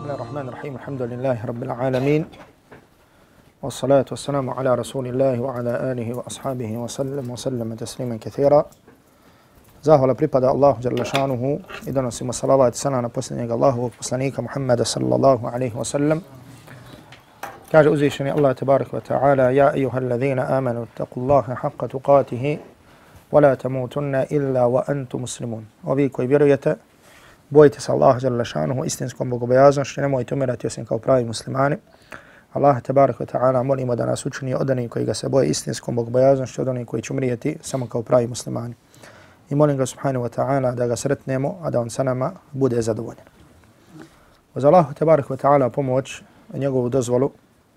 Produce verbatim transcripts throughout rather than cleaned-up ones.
الله الرحمن الرحيم الحمد لله رب العالمين والصلاة والسلام على رسول الله وعلى آله وأصحابه وسلم وسلم تسليما كثيرا. Zahvala pripada Allahu dželle šanuhu i donosimo salavat i selam na posljednjeg Allahovog poslanika Muhammeda sallallahu alaihi wa sallam. Kaže uzvišeni Allah tebarek wa ta'ala: Ja ejuhallazina amanu taqullaha haqqa tuqatihi wa la tamutunna illa wa antum muslimun. Ovi koji vjerujete, bojite se Allaha dželle šanuhu istinskom bogobojaznošću, nemojte umirati osim kao pravi muslimani. Allah tebarek wa ta'ala molimo da nas učini od onih koji ga se boje istinskom bogobojaznošću, od onih koji će umrijeti samo kao pravi muslimani. I molim ga subhanahu wa ta'ala da ga sretnemo, a da on sa nama bude zadovoljen. Uz Allahu tebarek wa ta'ala pomoć i njegovu dozvolu,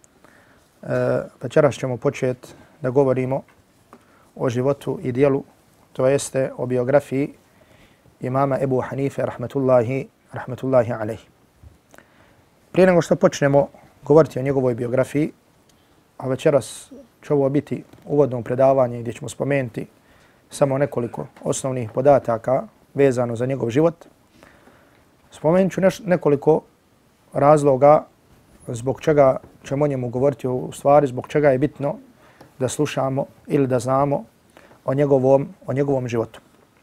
e, večeras ćemo početi da govorimo o životu i dijelu, to jeste o biografiji imama Ebu Hanife rahmetullahi, rahmetullahi alaihi. Prije nego što počnemo govoriti o njegovoj biografiji, a večeras će ovo biti uvodno predavanje gdje ćemo spomenuti samo nekoliko osnovnih podataka vezano za njegov život, spomenut ću nekoliko razloga zbog čega ćemo o njemu govoriti, u stvari zbog čega je bitno da slušamo ili da znamo o njegovom, o njegovom životu.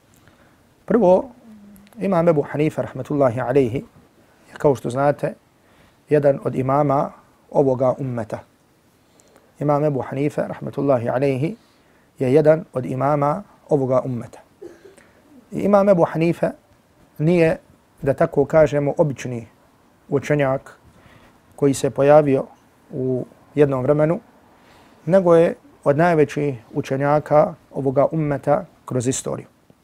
Prvo, imam Ebu Hanife rahmetullahi alaihi je, kao što znate, jedan od imama ovoga ummeta. Imam Ebu Hanife rahmetullahi alaihi je jedan od imama ovoga ummeta. I imam Ebu Hanife nije, da tako kažemo, obični učenjak koji se pojavio u jednom vremenu, nego je od najvećih učenjaka ovoga ummeta kroz istoriju.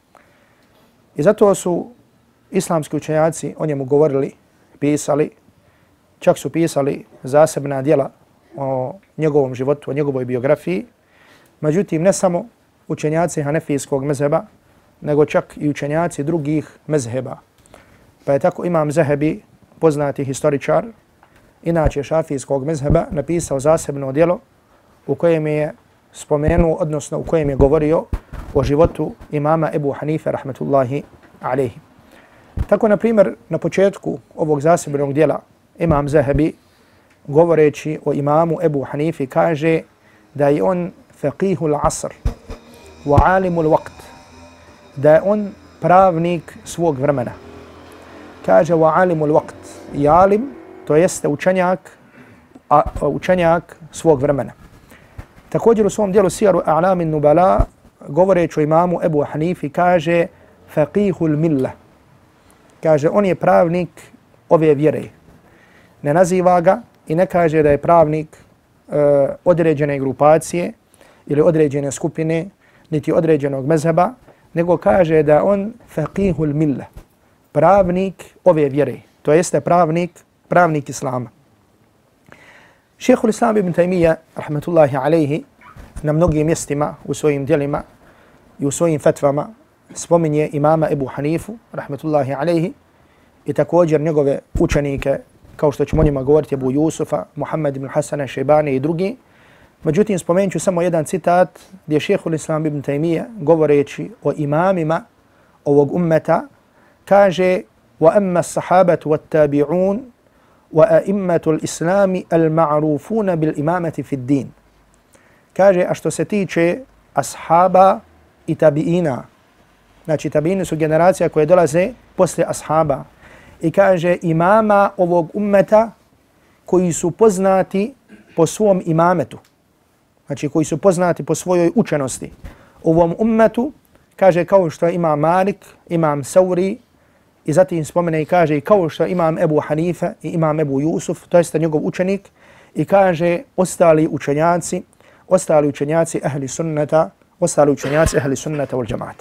I zato su islamski učenjaci o njemu govorili, pisali, čak su pisali zasebna djela o njegovom životu, o njegovoj biografiji. Međutim, ne samo učenjaci hanefijskog mezheba, nego čak i učenjaci drugih mezheba. Pa je tako imam Zahebi, poznati historičar, inače šafijskog mezheba, napisao zasebno djelo u kojem je spomenuo, odnosno u kojem je govorio o životu imama Ebu Hanife rahmetullahi alaihi. Tako, na primjer, na početku ovog zasebnog djela imam Zahebi, govoreći o imamu Ebu Hanifi, kaže da je on faqihul asr wa alimul waqt, da je on pravnik svog vremena. Kaže wa alimul waqt, i alim, to jeste učenjak, a, učenjak svog vremena. Također u svom dijelu Sijaru A'lamin Nubala, govoreći o imamu Ebu Hanifi, kaže faqihul milla, kaže on je pravnik ove vjere. Ne naziva ga i ne kaže da je pravnik uh, određene grupacije ili određene skupine, niti određenog mezheba, nego kaže da on faqihul milla, pravnik ove vjere, to jeste pravnik, pravnik Islama. Šejhul Islam ibn Taymija, rahmetullahi alaihi, na mnogim mjestima u svojim djelima i u svojim fetvama spominje imama Ebu Hanifu, rahmetullahi alaihi, i također njegove učenike, kao što ćemo o njima govoriti, Ebu Jusufa, Muhammed ibn Hasana, Šejbani i drugi. Međutim, spomenut ću samo jedan citat gdje šejhul Islam ibn Taymija, govoreći o imamima ovog ummeta, kaže: wa amma as-sahabatu wat-tabi'un wa a'immatu al-islami al-ma'rufuna bil-imamati fi ad-din. Kaže, a što se tiče ashaba i tabiina, znači tabiini su generacija koje dolaze posle ashaba, i kaže imama ovog ummeta koji su poznati po svom imametu, znači koji su poznati po svojoj učenosti u ovom ummetu, kaže kao što imam Malik, imam Sauri, i zatim spomene i kaže kao što imam Ebu Hanife i imam Ebu Jusuf, to jeste njegov učenik, i kaže ostali učenjaci, ostali učenjaci ahli sunnata, ostali učenjaci ahli sunnata wal džamaata.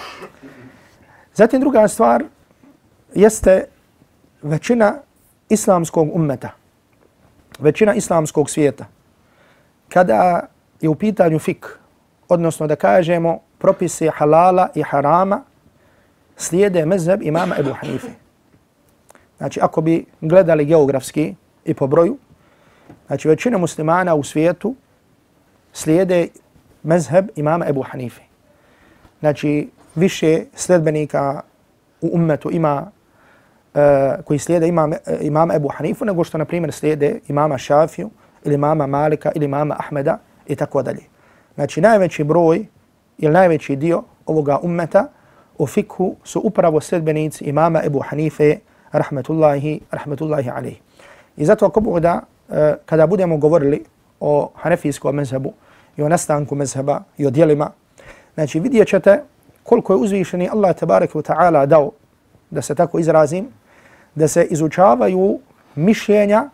Zatim druga stvar jeste većina islamskog ummeta, većina islamskog svijeta, kada je u pitanju fik, odnosno da kažemo propise halala i harama, slijede mezheb imama Ebu Hanife. Znači, ako bi gledali geografski i po broju, znači većina muslimana u svijetu slijede mezheb imama Ebu Hanife. Znači, više sledbenika u ummetu ima koji slijede imama, imama Ebu Hanifu, nego što, na primjer, slijede imama Šafiju ili imama Malika ili imama Ahmeda i tako dalje. Znači, najveći broj ili najveći dio ovoga ummeta u fikhu su upravo sledbenici imama Ebu Hanife, rahmetullahi, rahmetullahi alaihi. I zato ako Bog da, kada budemo govorili o hanefijskom mezhebu i o nastanku mezheba i o dijelima, znači vidjet ćete koliko je uzvišeni Allah tabaraka wa ta'ala dao, da se tako izrazim, da se izučavaju mišljenja,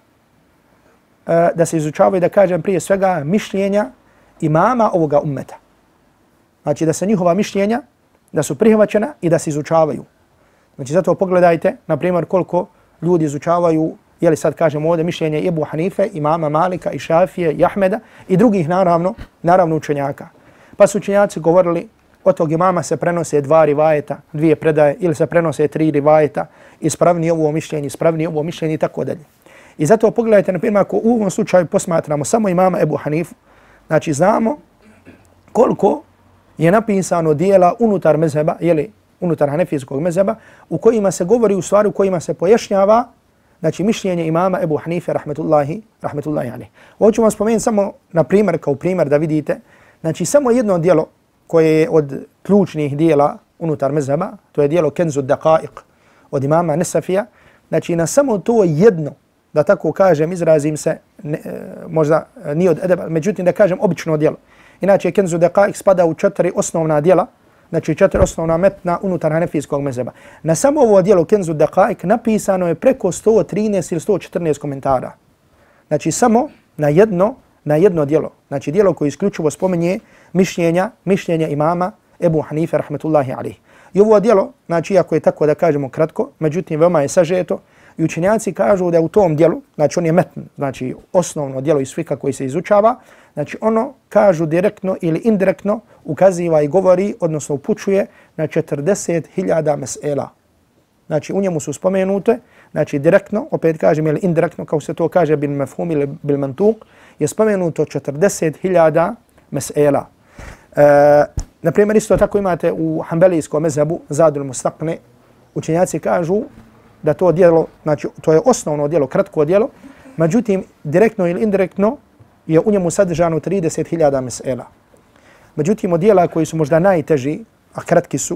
da se izučavaju, da kažem prije svega, mišljenja imama ovoga ummeta. Znači da se njihova mišljenja, da su prihvaćena i da se izučavaju. Znači zato pogledajte, na primjer, koliko ljudi izučavaju, jeli sad kažemo ovdje, mišljenje Ebu Hanife, imama Malika i Šafije i Ahmeda i drugih naravno, naravno učenjaka. Pa su učenjaci govorili, od tog imama se prenose dva rivajeta, dvije predaje, ili se prenose tri rivajeta, ispravni ovo mišljenje, ispravni ovo mišljenje i tako dalje. I zato pogledajte, na primjer, ako u ovom slučaju posmatramo samo imama Ebu Hanifu, znači znamo koliko je napisano dijela unutar mezheba, jeli, unutar hanefijskog mezheba, u kojima se govori, u stvari u kojima se pojašnjava, znači mišljenje imama Ebu Hanife, rahmetullahi, rahmetullahi alaihi. Ovo ću vam spomenuti samo na primjer, kao primjer da vidite, znači samo jedno dijelo koje je od ključnih dijela unutar mezheba, to je dijelo Kenzu Daqaiq od imama Nesafija, znači na samo to jedno, da tako kažem, izrazim se, ne, možda nije od edeba, međutim da kažem obično dijelo. Inače, Kenzu Daqaiq spada u četiri osnovna dijela, znači četiri osnovna metna unutar hanefijskog mezheba. Na samo ovo dijelo Kenzu Daqaiq napisano je preko sto trinaest ili sto četrnaest komentara. Znači samo na jedno, na jedno dijelo. Znači dijelo koje isključivo spominje mišljenja, mišljenja imama Ebu Hanife, rahmetullahi alaihi. I ovo dijelo, znači iako je tako da kažemo kratko, međutim veoma je sažeto, i učenjaci kažu da u tom dijelu, znači on je metn, znači osnovno dijelo iz fika koji se izučava, znači ono kažu direktno ili indirektno ukaziva i govori, odnosno upućuje na četrdeset hiljada mesela. Znači u njemu su spomenute, znači direktno, opet kažem ili indirektno, kao se to kaže bil mefhum ili bil mantuq, je spomenuto četrdeset hiljada mesela. E, naprimjer, isto tako imate u hanbelijskom mezhebu Zadul Mustaqni, učenjaci kažu da to dijelo, znači to je osnovno dijelo, kratko dijelo, međutim direktno ili indirektno je u njemu sadržano trideset hiljada mesela. Međutim, od dijela koji su možda najteži, a kratki su,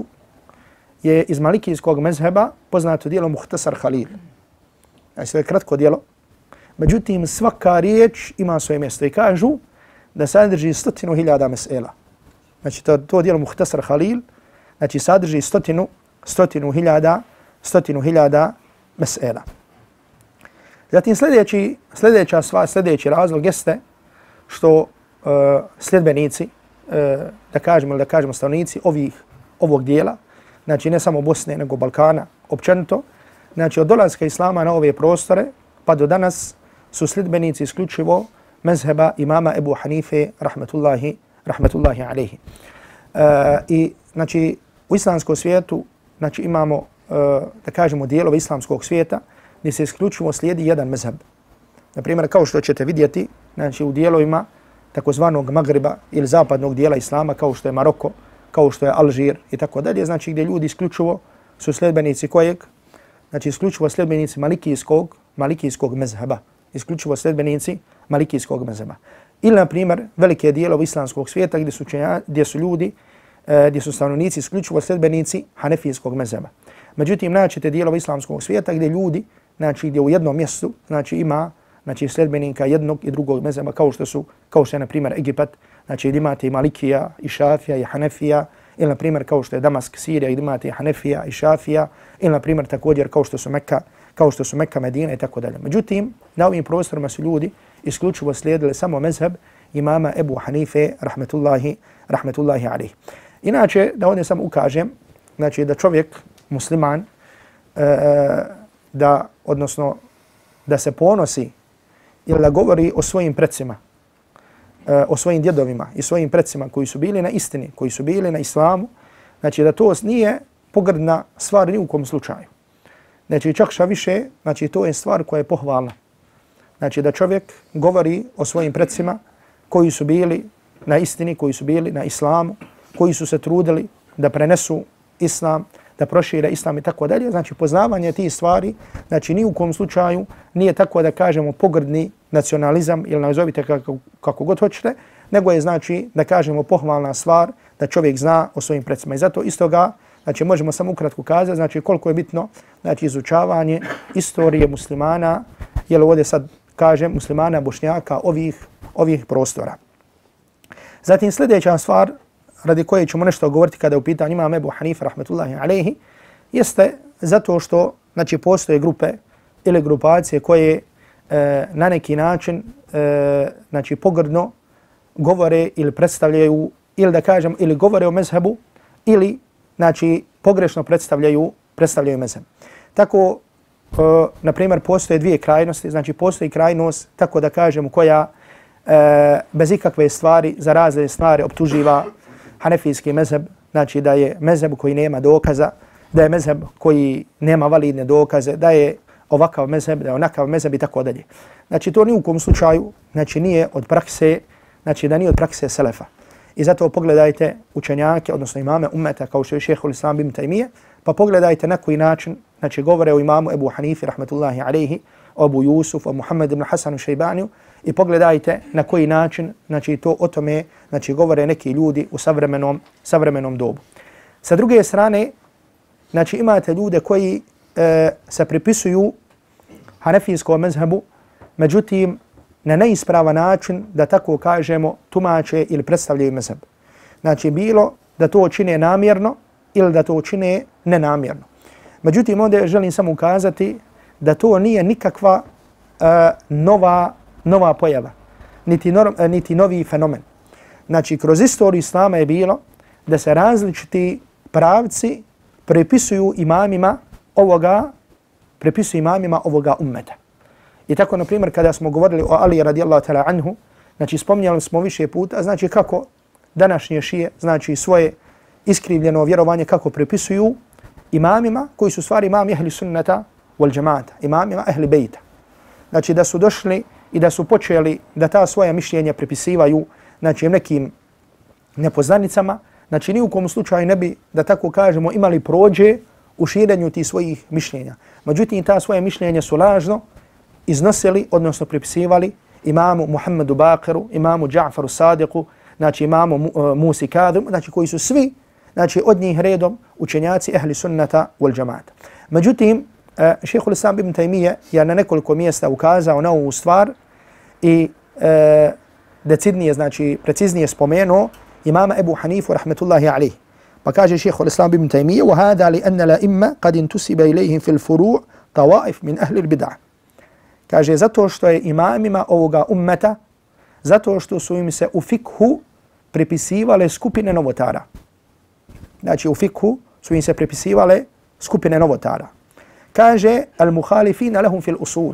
je iz malikijskog mezheba poznato dijelo Muhtasar Khalil. Znači to je kratko dijelo, međutim svaka riječ ima svoje mjesto i kažu da sadrži stotinu hiljada mesela. Znači to, to dijelo Muhtasar Khalil, znači sadrži stotinu, stotinu hiljada, stotinu hiljada mesela. Zatim sljedeći, sljedeća sva, sljedeći razlog jeste što uh, sljedbenici, uh, da kažemo ili da kažemo stanovnici ovih, ovog dijela, znači ne samo Bosne nego Balkana općenito, znači od dolaska Islama na ove prostore pa do danas su sljedbenici isključivo mezheba imama Ebu Hanife, rahmetullahi, rahmetullahi alaihi. Uh, I znači u islamskom svijetu znači imamo Uh, da kažemo dijelove islamskog svijeta gdje se isključivo slijedi jedan mezheb. Naprimjer, kao što ćete vidjeti, znači u dijelovima takozvanog Magriba ili zapadnog dijela islama, kao što je Maroko, kao što je Alžir i tako dalje, znači gdje ljudi isključivo su sljedbenici kojeg? Znači isključivo sljedbenici malikijskog, malikijskog mezheba. Isključivo sljedbenici malikijskog mezheba. Ili, na primjer, velike dijelove islamskog svijeta gdje su, čenja, gdje su ljudi, uh, gdje su stanovnici isključivo sljedbenici hanefijskog mezheba. Međutim, naćete dijelove islamskog svijeta gdje ljudi, znači gdje u jednom mjestu, znači ima znači sljedbenika jednog i drugog mezheba, kao što su, kao što je na primjer Egipat, znači gdje imate i Malikija, i Šafija, i Hanefija, ili na primjer kao što je Damask, Sirija, gdje imate i Hanefija, i Šafija, ili na primjer također kao što su Mekka, kao što su Mekka, Medina i tako dalje. Međutim, na ovim prostorima su ljudi isključivo slijedili samo mezheb imama Ebu Hanife, rahmetullahi, rahmetullahi alaihi. Inače, da ovdje samo ukažem, znači da čovjek musliman, e, da, odnosno, da se ponosi ili da govori o svojim predsima, e, o svojim djedovima i svojim predsima koji su bili na istini, koji su bili na islamu, znači da to nije pogrdna stvar ni u kom slučaju. Znači čak šta više, znači to je stvar koja je pohvalna. Znači da čovjek govori o svojim predsima koji su bili na istini, koji su bili na islamu, koji su se trudili da prenesu islam, da prošire islam i tako dalje. Znači poznavanje tih stvari, znači ni u kom slučaju nije tako da kažemo pogrdni nacionalizam ili nazovite kako, kako god hoćete, nego je znači da kažemo pohvalna stvar da čovjek zna o svojim predsima. I zato istoga, znači možemo samo ukratko kazati, znači koliko je bitno znači izučavanje istorije muslimana, jel ovdje sad kažem muslimana, bošnjaka, ovih, ovih prostora. Zatim sljedeća stvar radi koje ćemo nešto govoriti kada je u pitanju imam Ebu Hanife rahmetullahi alejhi, jeste zato što znači postoje grupe ili grupacije koje e, na neki način e, znači pogrdno govore ili predstavljaju ili da kažem ili govore o mezhebu ili znači pogrešno predstavljaju predstavljaju mezheb. Tako e, na primjer postoje dvije krajnosti, znači postoji krajnost tako da kažemo koja e, bez ikakve stvari za razne stvari optuživa hanefijski mezheb, znači da je mezheb koji nema dokaza, da je mezheb koji nema validne dokaze, da je ovakav mezheb, da je onakav mezheb i tako dalje. Znači to ni u kom slučaju znači nije od prakse, znači da nije od prakse selefa. I zato pogledajte učenjake, odnosno imame ummeta kao što je šejhul Islam ibn Taymije, pa pogledajte na koji način znači govore o imamu Ebu Hanifi rahmetullahi alejhi, o Abu Jusuf, o Muhammed ibn Hasanu Šejbaniju i pogledajte na koji način znači to o tome znači govore neki ljudi u savremenom savremenom dobu. Sa druge strane, znači imate ljude koji e, se pripisuju hanefijskom mezhebu, međutim na neispravan način, da tako kažemo, tumače ili predstavljaju mezheb. Znači bilo da to čine namjerno ili da to čine nenamjerno. Međutim, ovdje želim samo ukazati da to nije nikakva uh, nova, nova pojava, niti, norm, uh, niti novi fenomen. Znači, kroz istoriju islama je bilo da se različiti pravci prepisuju imamima ovoga, prepisuju imamima ovoga ummeta. I tako, na primjer, kada smo govorili o Ali radijallahu ta'ala anhu, znači spominjali smo više puta, znači kako današnje šije, znači svoje iskrivljeno vjerovanje kako prepisuju imamima koji su stvari imami ahli sunnata wal džamaata, imamima ahli bejta. Znači da su došli i da su počeli da ta svoja mišljenja prepisivaju znači nekim nepoznanicama, znači ni u kom slučaju ne bi, da tako kažemo, imali prođe u širenju tih svojih mišljenja. Međutim, ta svoje mišljenja su lažno iznosili, odnosno prepisivali imamu Muhammedu Bakiru, imamu Dža'faru Sadiku, znači imamu Musi Kadhim, znači koji su svi znači od njih redom učenjaci ahli sunnata wal džamaata. Međutim, šejhul Islam ibn Taymije je na nekoliko mjesta ukazao na ovu stvar i e, decidnije, znači preciznije spomenuo imama Ebu Hanifu rahmetullahi alejhi. Pa kaže šejhul Islam ibn Taymije: "Wa hada li anna la imma qad intusiba ilayhim fil furu' tawaif min ahli al-bid'ah." Kaže zato što je imamima ovoga ummeta, zato što su im se u fikhu pripisivale skupine novotara. Znači u fikhu su im se pripisivale skupine novotara. Kaže al-muhalifina lahum fil usul,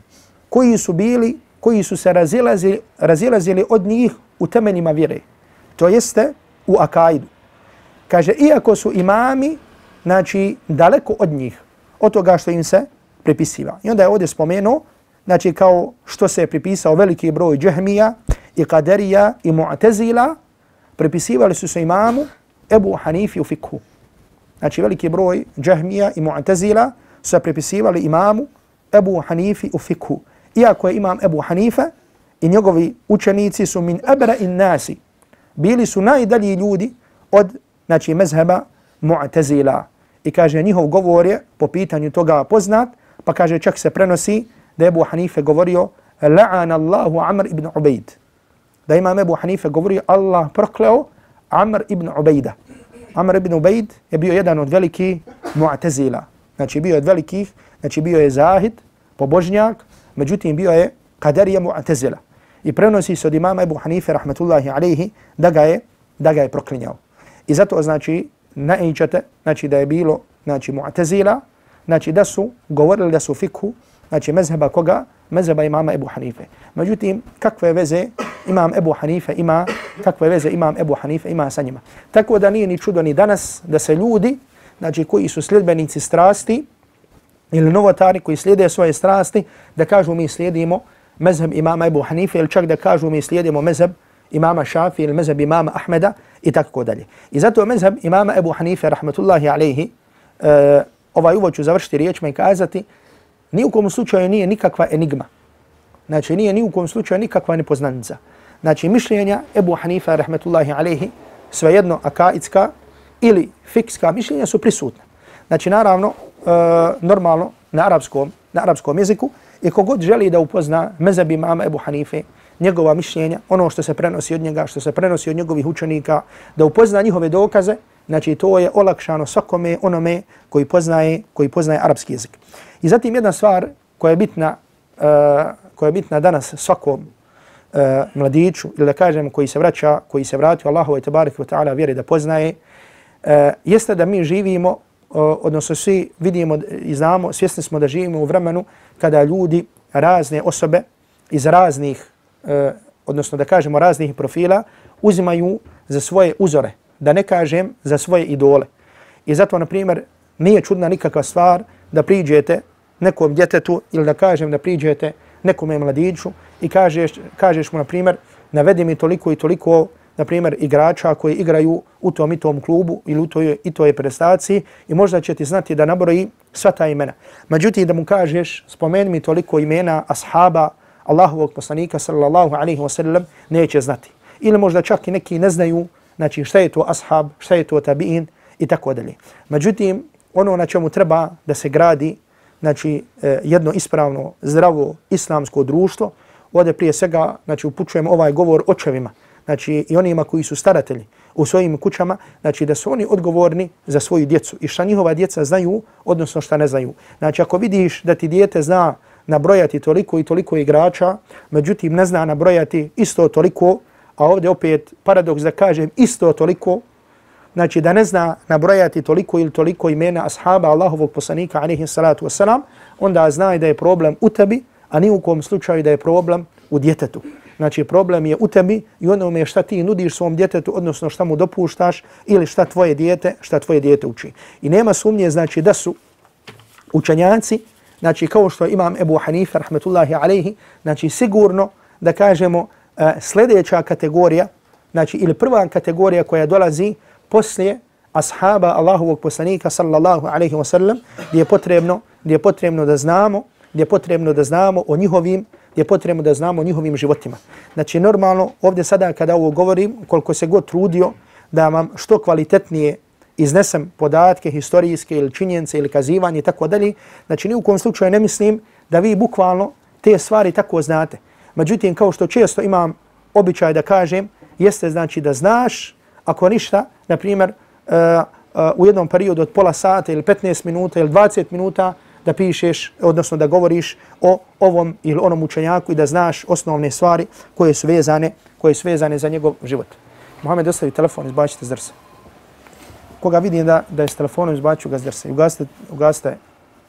koji su bili, koji su se razilazili, razilazili od njih u temeljima vjere, to jeste u akaidu. Kaže iako su imami, znači daleko od njih, od toga što im se pripisiva. I onda je ovdje spomenuo, znači kao što se je pripisao veliki broj džehmija i kaderija i mu'tazila, pripisivali su se imamu Ebu Hanifi u fikhu. Znači veliki broj džehmija i mu'tazila su se pripisivali imamu Ebu Hanifi u fikhu. Iako je imam Ebu Hanife i njegovi učenici su min abra in nasi, bili su najdalji ljudi od znači mezheba mu'tazila. I kaže njihov govor je po pitanju toga poznat, pa kaže čak se prenosi da je Ebu Hanife govorio la'ana Allahu Amr ibn Ubaid. Da imam Ebu Hanife govorio Allah prokleo Amr ibn Ubaida. Amr ibn Ubaid je bio jedan od velikih mu'tazila. Znači bio je od velikih, znači bio je zahid, pobožnjak, međutim bio je kaderija mu'tazila. I prenosi se od imama Ebu Hanife rahmetullahi alejhi da ga je, da ga je proklinjao. I zato znači naiđete, znači da je bilo znači mu'tazila, znači da su govorili da su fikhu, znači mezheba koga? Mezheba imama Ebu Hanife. Međutim, kakve veze imam Ebu Hanife ima, kakve veze imam Ebu Hanife ima sa njima. Tako da nije ni čudo ni danas da se ljudi, znači koji su sljedbenici strasti ili novotari koji slijede svoje strasti, da kažu mi slijedimo mezheb imama Ebu Hanife ili čak da kažu mi slijedimo mezheb imama Šafi ili mezheb imama Ahmeda i tako dalje. I zato mezheb imama Ebu Hanife rahmetullahi alejhi e, ovaj uvod ću završiti riječima i kazati, ni u kom slučaju nije nikakva enigma. Znači, nije ni u kom slučaju nikakva nepoznanica. Znači, mišljenja Ebu Hanifa, rahmetullahi alaihi, svejedno akaidska ili fikska mišljenja su prisutna. Znači, naravno, e, normalno, na arapskom, na arapskom jeziku, i kogod želi da upozna mezheb imama Ebu Hanife, njegova mišljenja, ono što se prenosi od njega, što se prenosi od njegovih učenika, da upozna njihove dokaze, znači to je olakšano svakome onome koji poznaje, koji poznaje arapski jezik. I zatim jedna stvar koja je bitna, uh, koja je bitna danas svakom uh, mladiću, ili da kažem koji se vraća, koji se vratio Allahu tebareke ve taala vjeri da poznaje, uh, jeste da mi živimo, uh, odnosno svi vidimo i znamo, svjesni smo da živimo u vremenu kada ljudi, razne osobe iz raznih, uh, odnosno da kažemo raznih profila, uzimaju za svoje uzore, da ne kažem za svoje idole. I zato, na primjer, nije čudna nikakva stvar da priđete nekom djetetu ili da kažem da priđete nekome mladiću i kažeš, kažeš mu, na primjer, navedi mi toliko i toliko, na primjer, igrača koji igraju u tom i tom klubu ili u toj i toj prestaciji i možda će ti znati da nabroji sva ta imena. Međutim, da mu kažeš, spomeni mi toliko imena ashaba Allahovog poslanika sallallahu alaihi wa sallam, neće znati. Ili možda čak i neki ne znaju, znači šta je to ashab, šta je to tabi'in i tako dalje. Međutim, ono na čemu treba da se gradi, znači jedno ispravno, zdravo islamsko društvo, ovdje prije svega, znači upućujemo ovaj govor očevima, znači i onima koji su staratelji u svojim kućama, znači da su oni odgovorni za svoju djecu i šta njihova djeca znaju, odnosno šta ne znaju. Znači ako vidiš da ti dijete zna nabrojati toliko i toliko igrača, međutim ne zna nabrojati isto toliko, a ovdje opet paradoks da kažem isto toliko, znači da ne zna nabrojati toliko ili toliko imena ashaba Allahovog poslanika alejhi salatu vesselam, onda zna da je problem u tebi, a ni u kom slučaju da je problem u djetetu. Znači problem je u tebi i onome šta ti nudiš svom djetetu, odnosno šta mu dopuštaš ili šta tvoje dijete, šta tvoje dijete uči. I nema sumnje, znači da su učenjaci, znači kao što imam Ebu Hanife rahmetullahi alejhi, znači sigurno da kažemo Uh, sljedeća kategorija, znači ili prva kategorija koja dolazi poslije ashaba Allahovog poslanika sallallahu alejhi ve sellem, gdje je potrebno, gdje je potrebno da znamo, gdje je potrebno da znamo o njihovim, gdje je potrebno da znamo o njihovim životima. Znači normalno ovdje sada kada ovo govorim, koliko se god trudio da vam što kvalitetnije iznesem podatke historijske ili činjenice ili kazivanje i tako dalje, znači ni u kom slučaju ne mislim da vi bukvalno te stvari tako znate. Međutim, kao što često imam običaj da kažem, jeste znači da znaš, ako ništa, na primjer, uh, uh, u jednom periodu od pola sata ili petnaest minuta ili dvadeset minuta da pišeš, odnosno da govoriš o ovom ili onom učenjaku i da znaš osnovne stvari koje su vezane, koje su vezane za njegov život. Mohamed, ostavi telefon, izbacite s drsa. Koga vidim da, da je s telefonom, izbaću ga s drsa. Ugasite, ugasite.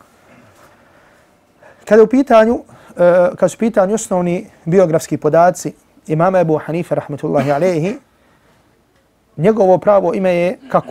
Kada je u pitanju, Uh, kad su pitani osnovni biografski podaci imama Ebu Hanife rahmetullahi alejhi, njegovo pravo ime je kako?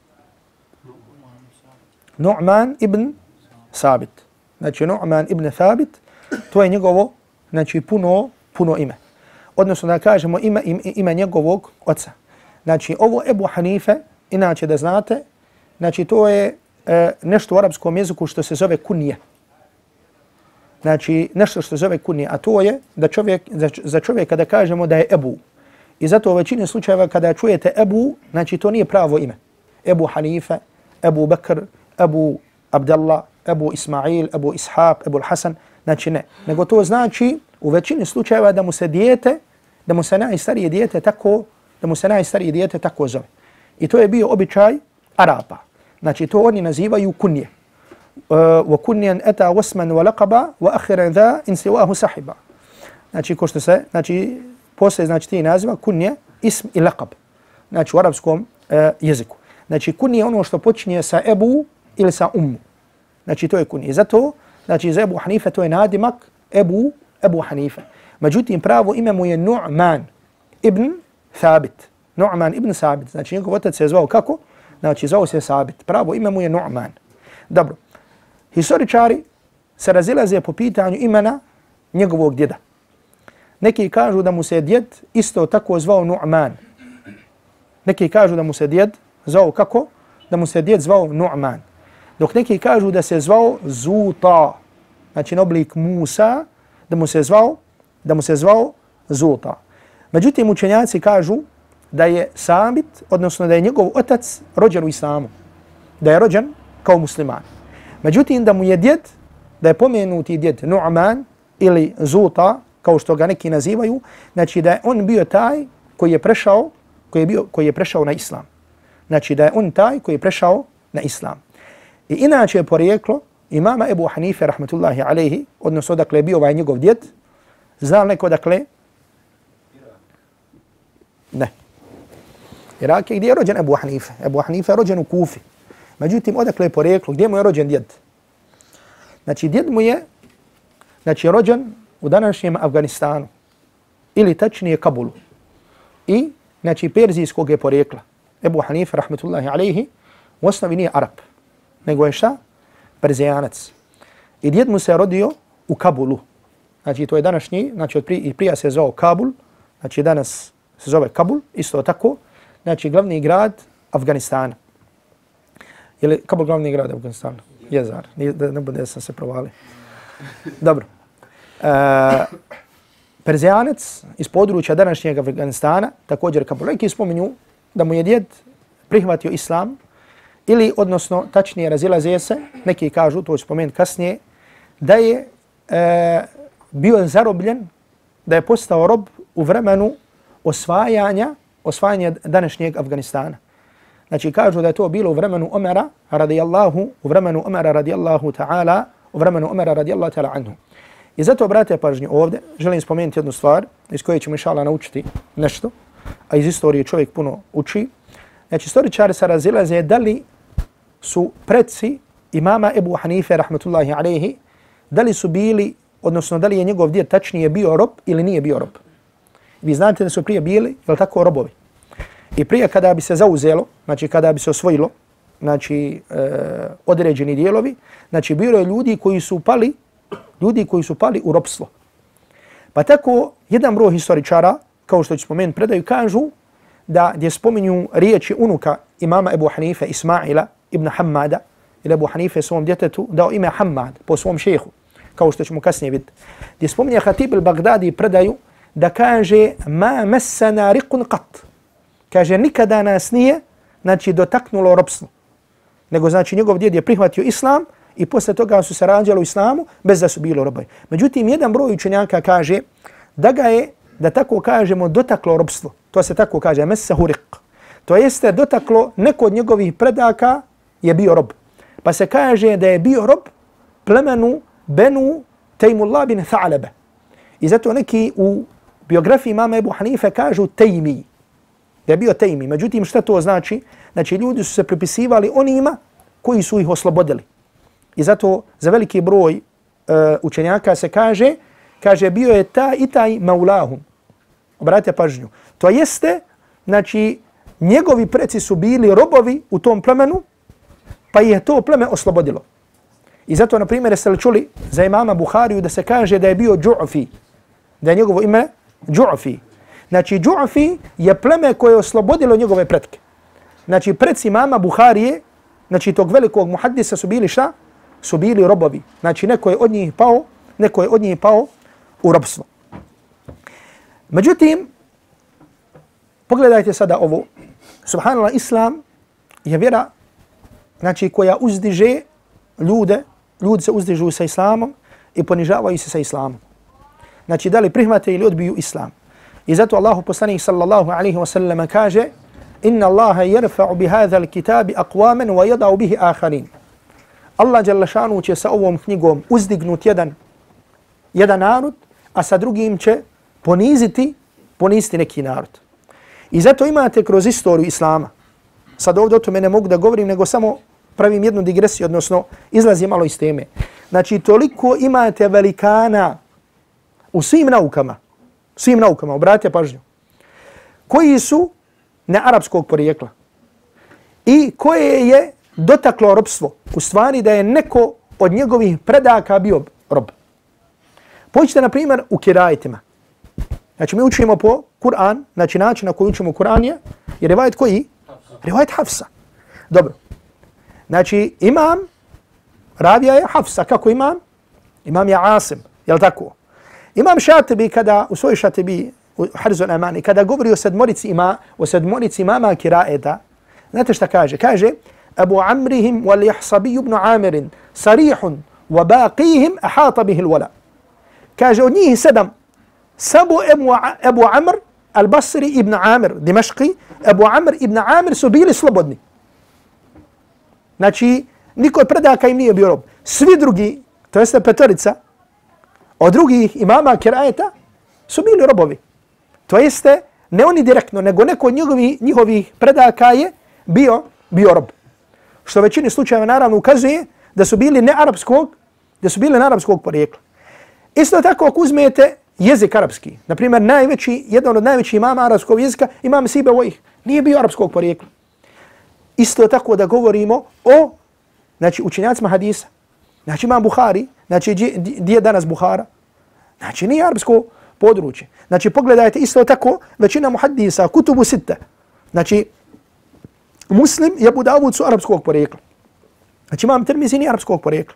Nu'man ibn Sabit. Znači Nu'man ibn Sabit, to je njegovo, znači puno, puno ime. Odnosno da kažemo ime, ime, ime njegovog oca. Znači ovo Ebu Hanife, inače da znate, znači to je uh, nešto u arapskom jeziku što se zove kunije. Znači nešto što se zove kunije, a to je da čovjek, za, za čovjeka da kažemo da je Ebu. I zato u većini slučajeva kada čujete Ebu, znači to nije pravo ime. Ebu Hanife, Ebu Bekr, Ebu Abdallah, Ebu Ismail, Ebu Ishaq, Ebu Hasan, znači ne. Nego to znači u većini slučajeva da mu se dijete, da mu se najstarije dijete tako, da mu se najstarije dijete tako zove. I to je bio običaj Arapa. Znači to oni nazivaju kunije. وَكُنِّيًا أَتَى وَاسْمًا وَلَقَبًا وَأَخِرًا ذَا إِنْ سِوَاهُ سَحِبًا. Znači, ko što se, znači, poslije, znači, ti naziva kunije, ism i laqab. Znači, u arapskom uh, jeziku. Znači, kunije je ono što počinje sa Ebu ili sa Ummu. Znači, to je kunije. Zato, znači, za Ebu Hanife to je nadimak Ebu, Ebu Hanife. Međutim, pravo ime mu je Nu'man ibn Thabit. Nu'man ibn Thabit. Znači, njegov otac se zvao kako? Znači, zvao se Thabit. Pravo ime mu je Nu'man. Dobro. Historičari se razilaze po pitanju imena njegovog djeda. Neki kažu da mu se djed isto tako zvao Nu'man. Neki kažu da mu se djed zvao kako? Da mu se djed zvao Nu'man. Dok neki kažu da se zvao Zuta, znači na oblik Musa, da mu se zvao, da mu se zvao Zuta. Međutim, učenjaci kažu da je Sabit, odnosno da je njegov otac rođen u islamu, da je rođen kao musliman. Međutim, da mu je djed, da je pomenuti djed Nu'man ili Zuta, kao što ga neki nazivaju, znači da je on bio taj koji je prešao, koji je, bio, koji je prešao na islam. Znači da je on taj koji je prešao na islam. I inače je porijeklo imama Ebu Hanife, rahmatullahi alaihi, odnosno dakle je bio ovaj njegov djed, znao neko dakle? Ne. Irak je gdje je rođen Ebu Hanife. Ebu Hanife je rođen u Kufi. Međutim, odakle je porijeklo, gdje mu je rođen djed? Znači, djed mu je znači, rođen u današnjem Afganistanu ili tačnije Kabulu. I, znači, perzijskog je porijekla. Ebu Hanife, rahmatullahi alaihi, u osnovi nije Arab, nego je šta? Perzijanac. I djed mu se rodio u Kabulu. Znači, to je današnji, znači, od prije, prija se zvao Kabul, znači, danas se zove Kabul, isto tako, znači, glavni grad Afganistana. Je li Kabul glavni grad Afganistana? Je, zar. Da ne bude da sam se provali. Dobro. Uh, Perzijanac iz područja današnjeg Afganistana, također Kabul. Neki spominju da mu je djed prihvatio islam ili, odnosno, tačnije razilaze se, neki kažu, to ću spomenuti kasnije, da je uh, bio zarobljen, da je postao rob u vremenu osvajanja, osvajanja današnjeg Afganistana. Znači kažu da je to bilo u vremenu Omara radijallahu, u vremenu Omara radijallahu ta'ala, u vremenu Omara radijallahu ta'ala anhu. I zato, brate, pažnju ovdje, želim spomenuti jednu stvar iz koje ćemo inšallah naučiti nešto, a iz istorije čovjek puno uči. Znači, istoričari se razilaze da li su predci imama Ebu Hanife, rahmatullahi alaihi, da li su bili, odnosno da li je njegov djed tačnije bio rob ili nije bio rob. Vi znate da su prije bili, jel tako, robovi. I prije kada bi se zauzelo, znači kada bi se osvojilo, znači e, određeni dijelovi, znači bilo je ljudi koji su pali, ljudi koji su pali u ropstvo. Pa tako jedan broj historičara, kao što ću spomenuti, predaju, kažu da gdje spominju riječi unuka imama Ebu Hanife, Ismaila ibn Hammada, ili Ebu Hanife svom djetetu dao ime Hammad po svom šehu, kao što ćemo kasnije vidjeti. Gdje spominje Hatib al-Baghdadi, predaju da kaže ma messana riqun qat. Kaže, nikada nas nije, znači, dotaknulo ropstvo. Nego, znači, njegov djed je prihvatio islam i posle toga su se rađali u islamu bez da su bili robovi. Međutim, jedan broj učenjaka kaže da ga je, da tako kažemo, dotaklo ropstvo. To se tako kaže, messahu riq. To jeste dotaklo, neko od njegovih predaka je bio rob. Pa se kaže da je bio rob plemenu Benu Tejmullah bin Tha'laba. I zato neki u biografiji imama Ebu Hanife kažu Tejmi. Da je bio Tejmi. Međutim, šta to znači? Znači, ljudi su se pripisivali onima koji su ih oslobodili. I zato za veliki broj uh, učenjaka se kaže, kaže, bio je ta i taj maulahum. Obratite pažnju. To jeste, znači, njegovi preci su bili robovi u tom plemenu, pa je to pleme oslobodilo. I zato, na primjer, ste li čuli za imama Buhariju da se kaže da je bio Džu'fi, da je njegovo ime Džu'fi. Znači, Džu'fi je pleme koje je oslobodilo njegove pretke. Znači, preci imama Buharije, znači tog velikog muhaddisa su bili šta? Su bili robovi. Znači, neko je od njih pao, neko je od njih pao u robstvo. Međutim, pogledajte sada ovo. Subhanallah, Islam je vjera, znači, koja uzdiže ljude, ljudi se uzdižu sa Islamom i ponižavaju se sa Islamom. Znači, da li prihvate ili odbiju Islam. I zato Allahu poslanik sallallahu alaihi wa sallam kaže inna Allaha yarfa'u bi hadha al-kitabi aqwaman wa yada'u bihi akharin. Allah dželle šanu će sa ovom knjigom uzdignut jedan jedan narod, a sa drugim će poniziti poniziti neki narod. I zato imate kroz istoriju Islama, sad ovdje o tome ne mogu da govorim, nego samo pravim jednu digresiju, odnosno izlazim malo iz teme. Znači, toliko imate velikana u svim naukama, svim naukama, obratite pažnju, koji su nearapskog porijekla i koje je dotaklo robstvo, u stvari da je neko od njegovih predaka bio rob. Pođite, na primjer, u kirajetima. Znači, mi učimo po Kur'an, znači način na koji učimo Kur'an je, je rivajet koji? Rivajet Hafsa. Dobro. Znači, imam ravija je Hafsa, kako imam? Imam je Asim, je li tako? Imam Šatibi kada, u svoj Šatibi, u Harzul Amani, kada govori o sedmorici ima, o sedmorici imama kiraeta, znate šta kaže? Kaže, Abu Amrihim wal Jahsabi ibn Amirin, sarihun, wa baqihim ahata bihil wala. Kaže, od njih sedam, Sabu Abu Amr, Al-Basri ibn Amir, Dimashqi, Abu Amr ibn Amir su bili slobodni. Znači, niko od predaka im nije bio rob. Svi drugi, to jeste petorica, od drugih imama kirajeta su bili robovi. To jeste, ne oni direktno, nego neko od njihovi, njihovih predaka je bio, bio rob. Što u većini slučajeva naravno ukazuje da su bili ne arapskog, da su bili ne arapskog porijekla. Isto tako ako uzmete jezik arapski, na primjer najveći, jedan od najvećih imama arapskog jezika, imam Sibawayh, nije bio arapskog porijekla. Isto tako da govorimo o, znači, učenjacima hadisa. Znači imam Buhari, znači gdje je danas Buhara? Znači nije arapsko područje. Znači pogledajte isto tako većina muhaddisa, kutubu sitte. Znači Muslim i Abu Davud su arapskog porijekla. Znači imam Tirmizi nije arapskog porijekla.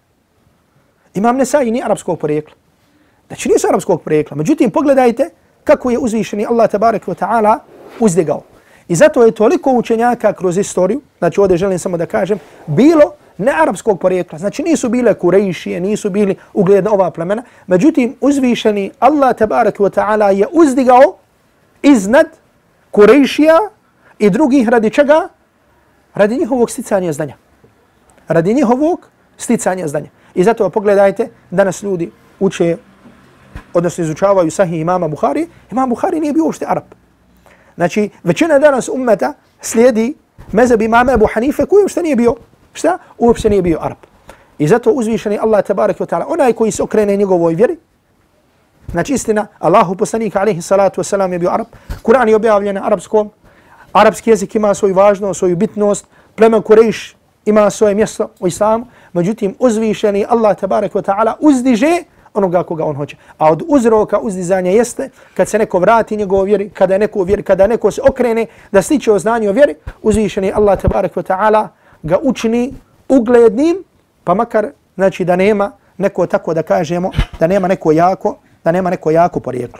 Imam Nesai nije arapskog porijekla. Znači nisu arapskog porijekla. Međutim pogledajte kako je uzvišeni Allah tabaraka wa ta'ala uzdigao. I zato je toliko učenjaka kroz istoriju, znači ovdje želim samo da kažem, bilo ne arapskog porijekla. Znači nisu bile Kurejšije, nisu bili ugledna ova plemena. Međutim, uzvišeni Allah tabaraka wa ta'ala je uzdigao iznad Kurejšija i drugih radi čega? Radi njihovog sticanja znanja. Radi njihovog sticanja znanja. I zato pogledajte, danas ljudi uče, odnosno izučavaju Sahih imama Buhari. Imam Buhari nije bio uopšte Arab. Znači, većina danas ummeta slijedi mezheb imama Abu Hanife koji uopšte nije bio, šta? Uopšte nije bio Arab. I zato uzvišeni Allah tabaraka wa ta'ala, onaj koji se okrene njegovoj vjeri, znači istina, Allahu poslanik alaihi salatu wasalam je bio Arab, Kur'an je objavljen na arapskom, arapski jezik ima svoju važnost, svoju bitnost, plemen Kurejš ima svoje mjesto u islamu, međutim uzvišeni Allah tabaraka wa ta'ala uzdiže onoga koga on hoće. A od uzroka uzdizanja jeste kad se neko vrati njegovo vjeri, kada neko vjeri, kada neko se okrene da stiče o znanju o vjeri, uzvišeni Allah tabaraka wa ta'ala ga učini uglednim, pa makar znači da nema neko, tako da kažemo, da nema neko jako, da nema neko jako porijeklo.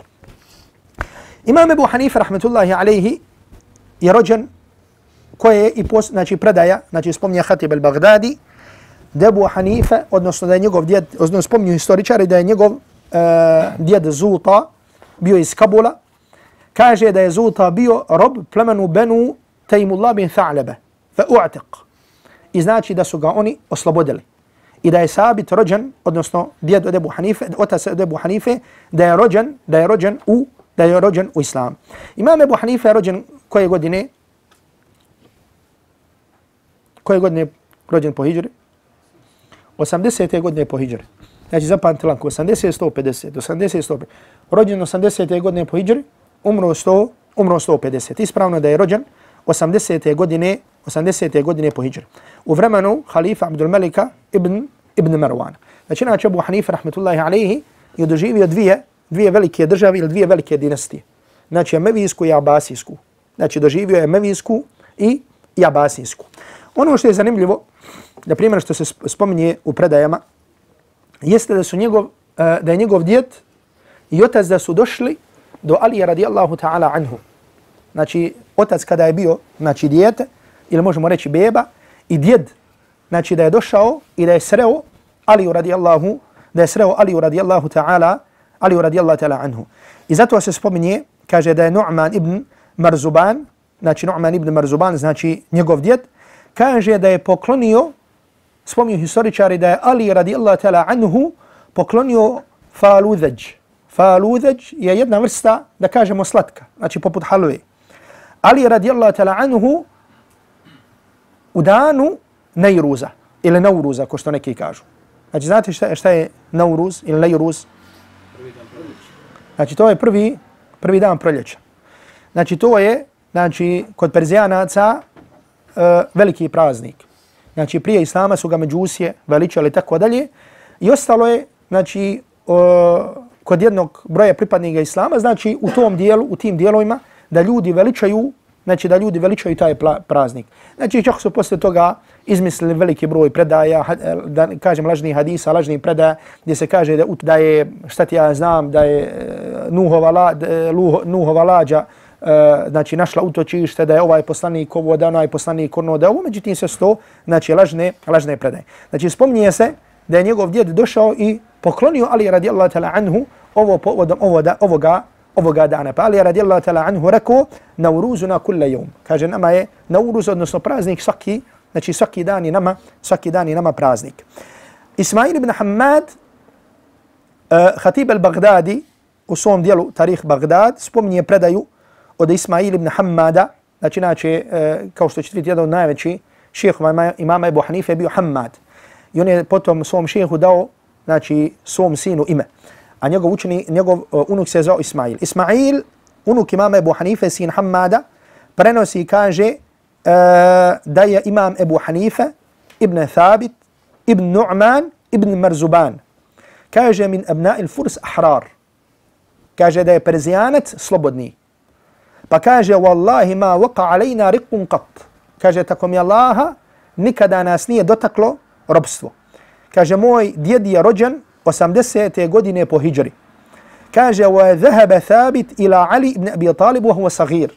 Imam Abu Hanife rahmetullahi alejhi je rođen koje je i post, znači predaja, znači spominje Hatib al-Baghdadi, da Abu Hanife, odnosno da je njegov djed, odnosno spominju historičari da je njegov uh, djed Zuta bio iz Kabula, kaže da je Zuta bio rob plemenu Benu Taymullah bin Tha'laba, fa u'tiq. I znači da su ga oni oslobodili. I da je Sabit rođen, odnosno djed od Abu Hanife, otac od Abu Hanife, da je rođen, da je rođen u da je rođen u Islam. Imam Abu Hanife je rođen koje godine? Koje godine rođen po hidžri? osamdesete godine po hidžri. Znači zapamtite lanko, osamdeset, sto pedeset, osamdeset, sto pedeset. Rođen osamdesete godine po hidžri, umro sto, umro sto pedeset. Ispravno da je rođen osamdesete godine, osamdesete godine po hidžri. U vremenu halifa Abdul Malika ibn, ibn Marwana. Znači inače Abu Hanife rahmetullahi alejhi je doživio dvije, dvije velike države ili dvije velike dinastije. Znači Emevijsku i Abasijsku. Znači doživio je Emevijsku i, i Abasijsku. Ono što je zanimljivo, na primjer što se spominje u predajama, jeste da su njegov, da je njegov djed i otac da su došli do Alija radijallahu ta'ala anhu. Znači otac kada je bio, znači dijete, ili možemo reći beba, i djed, znači da je došao i da je sreo Aliju radijallahu, da je sreo Aliju radijallahu ta'ala, Aliju radijallahu ta'ala anhu. I zato se spominje, kaže da je Nu'man ibn Marzuban, znači Nu'man ibn Marzuban, znači njegov djed, kaže da je poklonio, spominju historičari da je Ali radijallahu ta'ala anhu poklonio faludhaj. Faludhaj je jedna vrsta, da kažemo slatka, znači poput halve. Ali radijallahu ta'ala anhu u danu Nejruza ili Nauruza, ko što neki kažu. Znači znate šta, šta je Nauruz ili Nejruz? Prvi dan proljeća. Znači to je prvi, prvi dan proljeća. Znači to je, znači kod Perzijanaca uh, veliki praznik. Znači prije Islama su ga Međusije veličali tako dalje. I ostalo je, znači, uh, kod jednog broja pripadnika Islama, znači u tom dijelu, u tim dijelovima, da ljudi veličaju, znači da ljudi veličaju taj praznik. Znači čak su posle toga izmislili veliki broj predaja, da kažem lažnih hadisa, lažnih predaja, gdje se kaže da, da je, šta ti ja znam, da je Nuhova, la, Nuhova lađa, znači našla utočište, da je ovaj poslanik ovo, da onaj poslanik ono, da ovo, međutim se sto, znači lažne, lažne predaje. Znači spominje se da je njegov djed došao i poklonio Ali radijallahu ta'ala anhu ovo povodom ovoga, ovoga, ovoga dana. Pa Ali radijallahu ta'ala anhu rekao nauruzuna kulle jom. Kaže nama je nauruz, odnosno praznik svaki, znači svaki dan je nama, svaki dan je nama praznik. Ismail ibn Hammad, uh, Khatib al-Baghdadi, u svom dijelu Tarih Baghdad, spominje predaju od Ismail ibn Hammada, znači inače, uh, kao što ćete vidjeti, jedan od najvećih šehova imama Ebu Hanife je bio Hammad. I on je potom svom šehu dao, znači svom sinu ime. A njegov učeni, njegov uh, unuk se zvao Ismail. Ismail, unuk imama Ebu Hanife, sin Hammada, prenosi i kaže uh, da je imam Ebu Hanife, ibn Thabit, ibn Nu'man, ibn Marzuban. Kaže min abna il furs ahrar. Kaže da je Perzijanac slobodni. Pa kaže wallahi ma waqa alejna riqqun qat. Kaže tako mi Allaha nikada nas nije dotaklo robstvo. Kaže moj djed je rođen osamdesete godine po hidžri. Kaže wa dhahaba Thabit ila Ali ibn Abi Talib wa huwa saghir.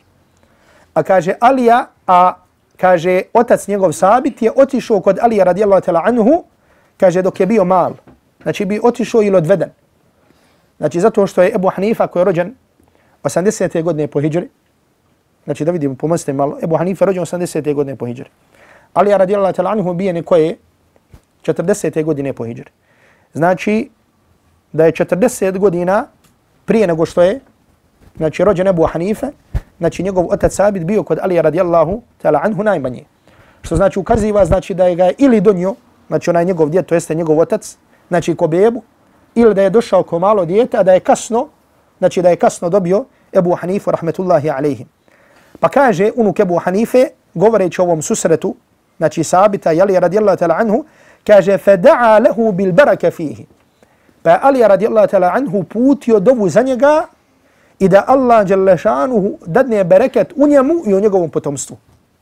A kaže Alija, a kaže otac njegov Sabit je otišao kod Alija radijallahu ta'ala anhu, kaže dok je bio mal. Znači bi otišao ili odveden. Znači zato što je Ebu Hanifa koji je rođen osamdesete godine po hidžri. Znači da vidimo, pomozite malo. Ebu Hanifa je rođen osamdesete godine po hidžri. Alija radijallahu ta'ala anhu ubijeni koje je četrdesete godine po hidžri. Znači da je četrdeset godina prije nego što je znači rođen Ebu Hanife, znači njegov otac Sabit bio kod Alija radijallahu ta'ala anhu najmanje. Što znači ukaziva znači da je ga ili donio, znači onaj njegov djed, to jeste njegov otac, znači ko bebu, ili da je došao ko malo dijete, a da je kasno, znači da je kasno dobio Ebu Hanifu rahmetullahi alejhi. Pa kaže unuk Ebu Hanife, govoreći o ovom susretu, znači Sabita i Alija radijallahu ta'ala anhu, kaže fada'a lahu bil baraka fihi. Pa Alija radijallahu ta'ala anhu putio dovu za njega i da Allah dželle šanuhu dadne bereket u njemu i u njegovom potomstvu.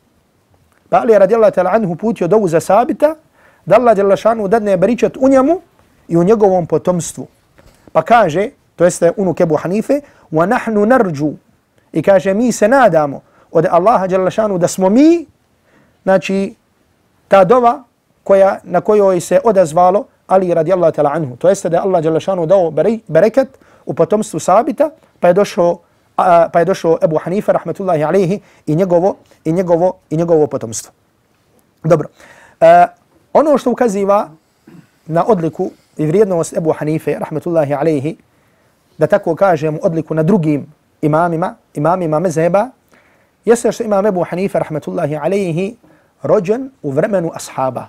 Pa Alija radijallahu ta'ala anhu putio dovu za Sabita da Allah dželle šanuhu dadne bereket u njemu i u njegovom potomstvu. Pa kaže, to jeste unuk Ebu Hanife, wa nahnu narđu, i kaže mi se nadamo od Allaha dželle šanuhu da smo mi, znači ta dova koja, na kojoj se odazvalo Ali radijallahu ta'ala anhu. To jeste da je Allah dželle šanuhu dao bereket u potomstvu Sabita, pa je došao, a, pa je došao Ebu Hanife rahmetullahi alejhi i njegovo, i njegovo, i njegovo potomstvo. Dobro. E, ono što ukaziva na odliku i vrijednost Ebu Hanife rahmetullahi alejhi, da tako kažem odliku na drugim imamima, imamima mezheba, jeste što imam Ebu Hanife rahmetullahi alejhi rođen u vremenu ashaba.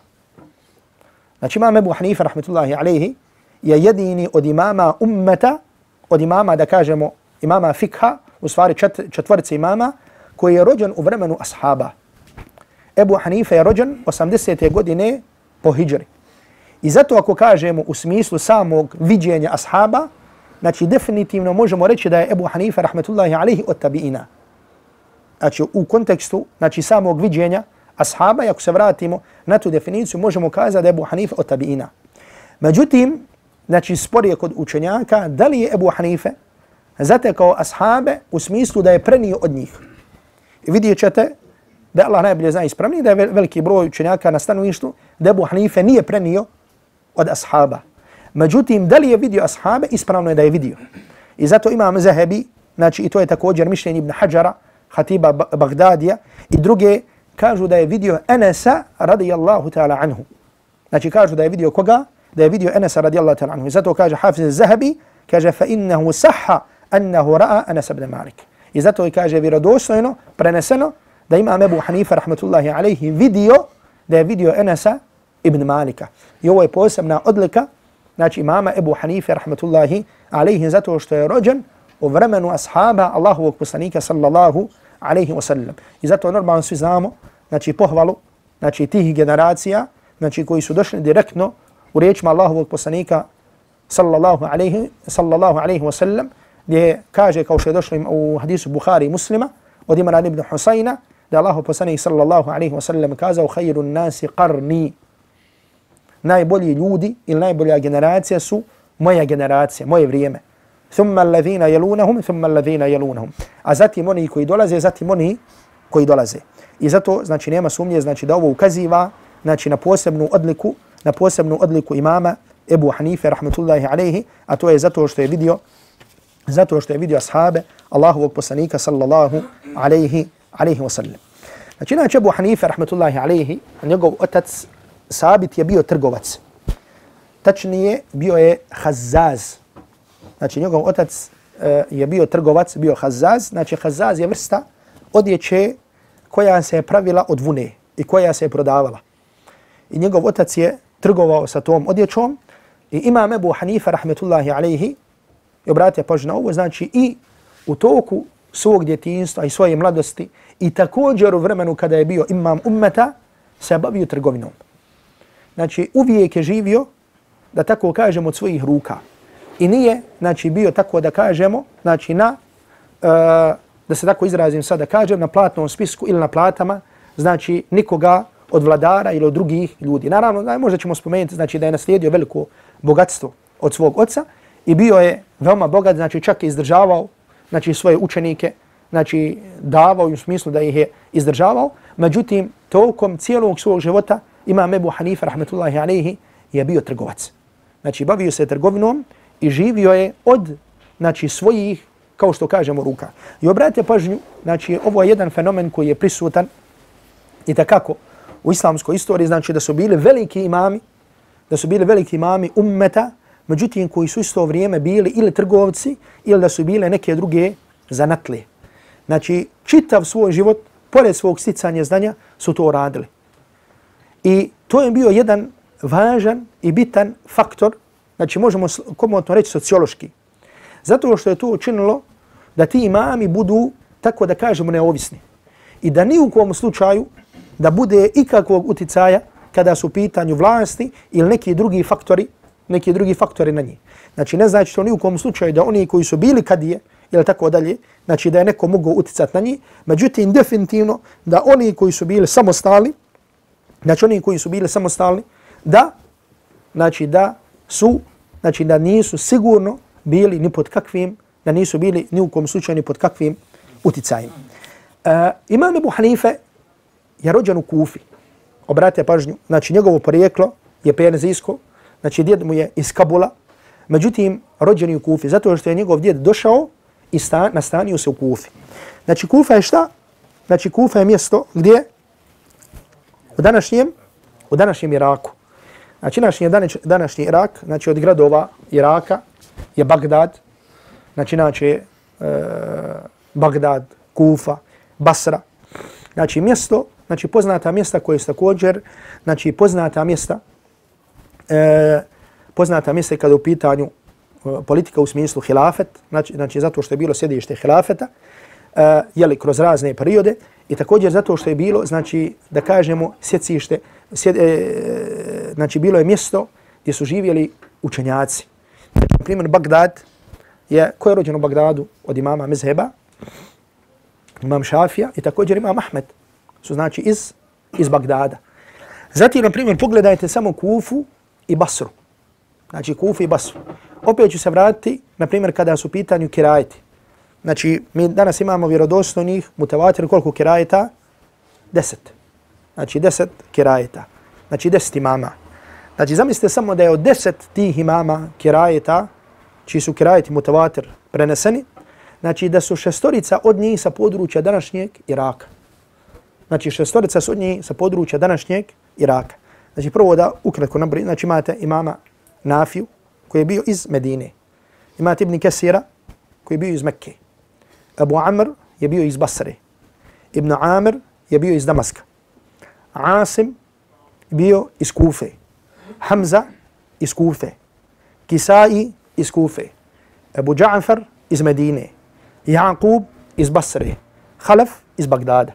Znači imam Ebu Hanife rahmetullahi alejhi je jedini od imama ummeta, od imama da kažemo imama fikha, u stvari čet, četvrci imama, koji je rođen u vremenu ashaba. Ebu Hanife je rođen osamdesete godine po hidžri. I zato ako kažemo u smislu samog viđenja ashaba, znači definitivno možemo reći da je Ebu Hanife rahmetullahi alejhi od tabiina. Znači u kontekstu znači samog viđenja ashaba, i ako se vratimo na tu definiciju, možemo kazati da je Ebu Hanife od tabiina. Međutim, znači spor je kod učenjaka da li je Ebu Hanife zatekao ashabe u smislu da je prenio od njih. I vidjet ćete da Allah najbolje zna ispravni, da je veliki broj učenjaka na stanovištu da Ebu Hanife nije prenio od ashaba. Međutim, da li je vidio ashabe, ispravno je da je vidio. I zato imam Zahebi, znači i to je također mišljenje Ibn Hajara, Hatiba Bagdadija i druge, kažu da je vidio Enesa radijallahu ta'ala anhu. Znači kažu da je vidio koga? Da je vidio Enesa radijallahu ta'ala anhu. I zato kaže Hafiz Zahebi, kaže fa innahu sahha annahu ra'a Anas ibn Malik. I zato i kaže vjerodostojno, preneseno, da imam Ebu Hanife rahmetullahi alejhi vidio, da je vidio Enesa ibn Malika. I ovo je posebna odlika, znači imama Ebu Hanife rahmetullahi alejhi, zato što je rođen u vremenu ashaba Allahovog poslanika sallallahu alejhi wa sallam. I zato normalno svi znamo, znači pohvalu, znači tih generacija, znači koji su došli direktno u riječima Allahovog poslanika sallallahu alejhi sallallahu alejhi wa sallam, gdje kaže, kao što je došlo u hadisu Buhari i Muslima, od Imran ibn Husayna, da je Allahu poslanik sallallahu alaihi wa sallam kazao khayru nasi qarni. Najbolji ljudi ili najbolja generacija su moja generacija, moje vrijeme. Thumma alladhina yalunahum, thumma alladhina yalunahum. A zatim oni koji dolaze, zatim oni koji dolaze. I zato, znači, nema sumnje, znači, da ovo ukaziva, znači, na posebnu odliku, na posebnu odliku imama Ebu Hanife, rahmetullahi alaihi, a to je zato što je vidio, zato što je vidio ashabe Allahovog poslanika, sallallahu alaihi, alaihi wa sallam. Znači, inače Ebu Hanife, rahmetullahi alaihi, njegov otac Sabit je bio trgovac. Tačnije, bio je Hazzaz. Znači, njegov otac uh, je bio trgovac, bio Hazzaz. Znači, Hazzaz je vrsta odjeće koja se je pravila od vune i koja se je prodavala. I njegov otac je trgovao sa tom odjećom i imam Ebu Hanife, rahmetullahi alaihi, i obratite pažnju na ovo, znači i u toku svog djetinjstva i svoje mladosti i također u vremenu kada je bio imam ummeta, se bavio trgovinom. Znači, uvijek je živio, da tako kažemo, od svojih ruka. I nije, znači, bio tako da kažemo, znači, na, uh, da se tako izrazim sad da kažem, na platnom spisku ili na platama, znači, nikoga od vladara ili od drugih ljudi. Naravno, da, možda ćemo spomenuti, znači, da je naslijedio veliko bogatstvo od svog oca i bio je veoma bogat, znači, čak je izdržavao, znači, svoje učenike, znači, davao im u smislu da ih je izdržavao. Međutim, tokom cijelog svog života imam Ebu Hanife, rahmetullahi alaihi, je bio trgovac. Znači, bavio se trgovinom i živio je od, znači, svojih, kao što kažemo, ruka. I obratite pažnju, znači, ovo je jedan fenomen koji je prisutan i takako u islamskoj istoriji, znači, da su bili veliki imami, da su bili veliki imami ummeta, međutim, koji su isto vrijeme bili ili trgovci, ili da su bile neke druge zanatle. Znači, čitav svoj život, pored svog sticanja znanja, su to radili. I to je bio jedan važan i bitan faktor, znači možemo komotno reći sociološki. Zato što je to učinilo da ti imami budu, tako da kažemo, neovisni. I da ni u kom slučaju da bude ikakvog uticaja kada su u pitanju vlasti ili neki drugi faktori, neki drugi faktori na njih. Znači ne znači to ni u kom slučaju da oni koji su bili kadije ili tako dalje, znači da je neko mogao uticati na njih, međutim definitivno da oni koji su bili samostalni, znači oni koji su bili samostalni, da, znači da su, znači da nisu sigurno bili ni pod kakvim, da nisu bili ni u kom slučaju ni pod kakvim uticajima. Uh, imam Ebu Hanife je rođen u Kufi. Obratite pažnju, znači njegovo porijeklo je perzijsko, znači djed mu je iz Kabula, međutim rođen je u Kufi, zato što je njegov djed došao i stan, nastanio se u Kufi. Znači Kufa je šta? Znači Kufa je mjesto gdje u današnjem, u današnjem Iraku. Znači današnji, današnji Irak, znači od gradova Iraka je Bagdad, znači znači e, Bagdad, Kufa, Basra. Znači mjesto, znači poznata mjesta koje su također, znači poznata mjesta, e, poznata mjesta kada u pitanju e, politika u smislu hilafet, znači, znači zato što je bilo sjedište hilafeta, e, jeli kroz razne periode, i također zato što je bilo, znači da kažemo sjecište, sjed, e, znači bilo je mjesto gdje su živjeli učenjaci. Znači, na primjer, Bagdad je, ko je rođen u Bagdadu od imama Mezheba, imam Šafija i također imam Ahmed, su znači iz, iz Bagdada. Zatim, na primjer, pogledajte samo Kufu i Basru. Znači Kufu i Basru. Opet ću se vratiti, na primjer, kada su pitanju kirajeti. Znači, mi danas imamo vjerodostojnih mutavatir koliko kirajeta? Deset. Znači, deset kirajeta. Znači, deset imama. Znači, zamislite samo da je od deset tih imama kirajeta, čiji su kirajeti mutavatir preneseni, znači da su šestorica od njih sa područja današnjeg Iraka. Znači, šestorica su od njih sa područja današnjeg Iraka. Znači, prvo da ukratko nabrojim, znači imate imama Nafiju, koji je bio iz Medine. Imate Ibn Kesira, koji je bio iz Mekke. Abu Amr je bio iz Basre. Ibn Amr je bio iz Damaska. Asim bio iz Kufe. Hamza iz Kufe. Kisai iz Kufe. Abu Ja'far iz Medine. Jaqub iz Basre. Khalaf iz Bagdada.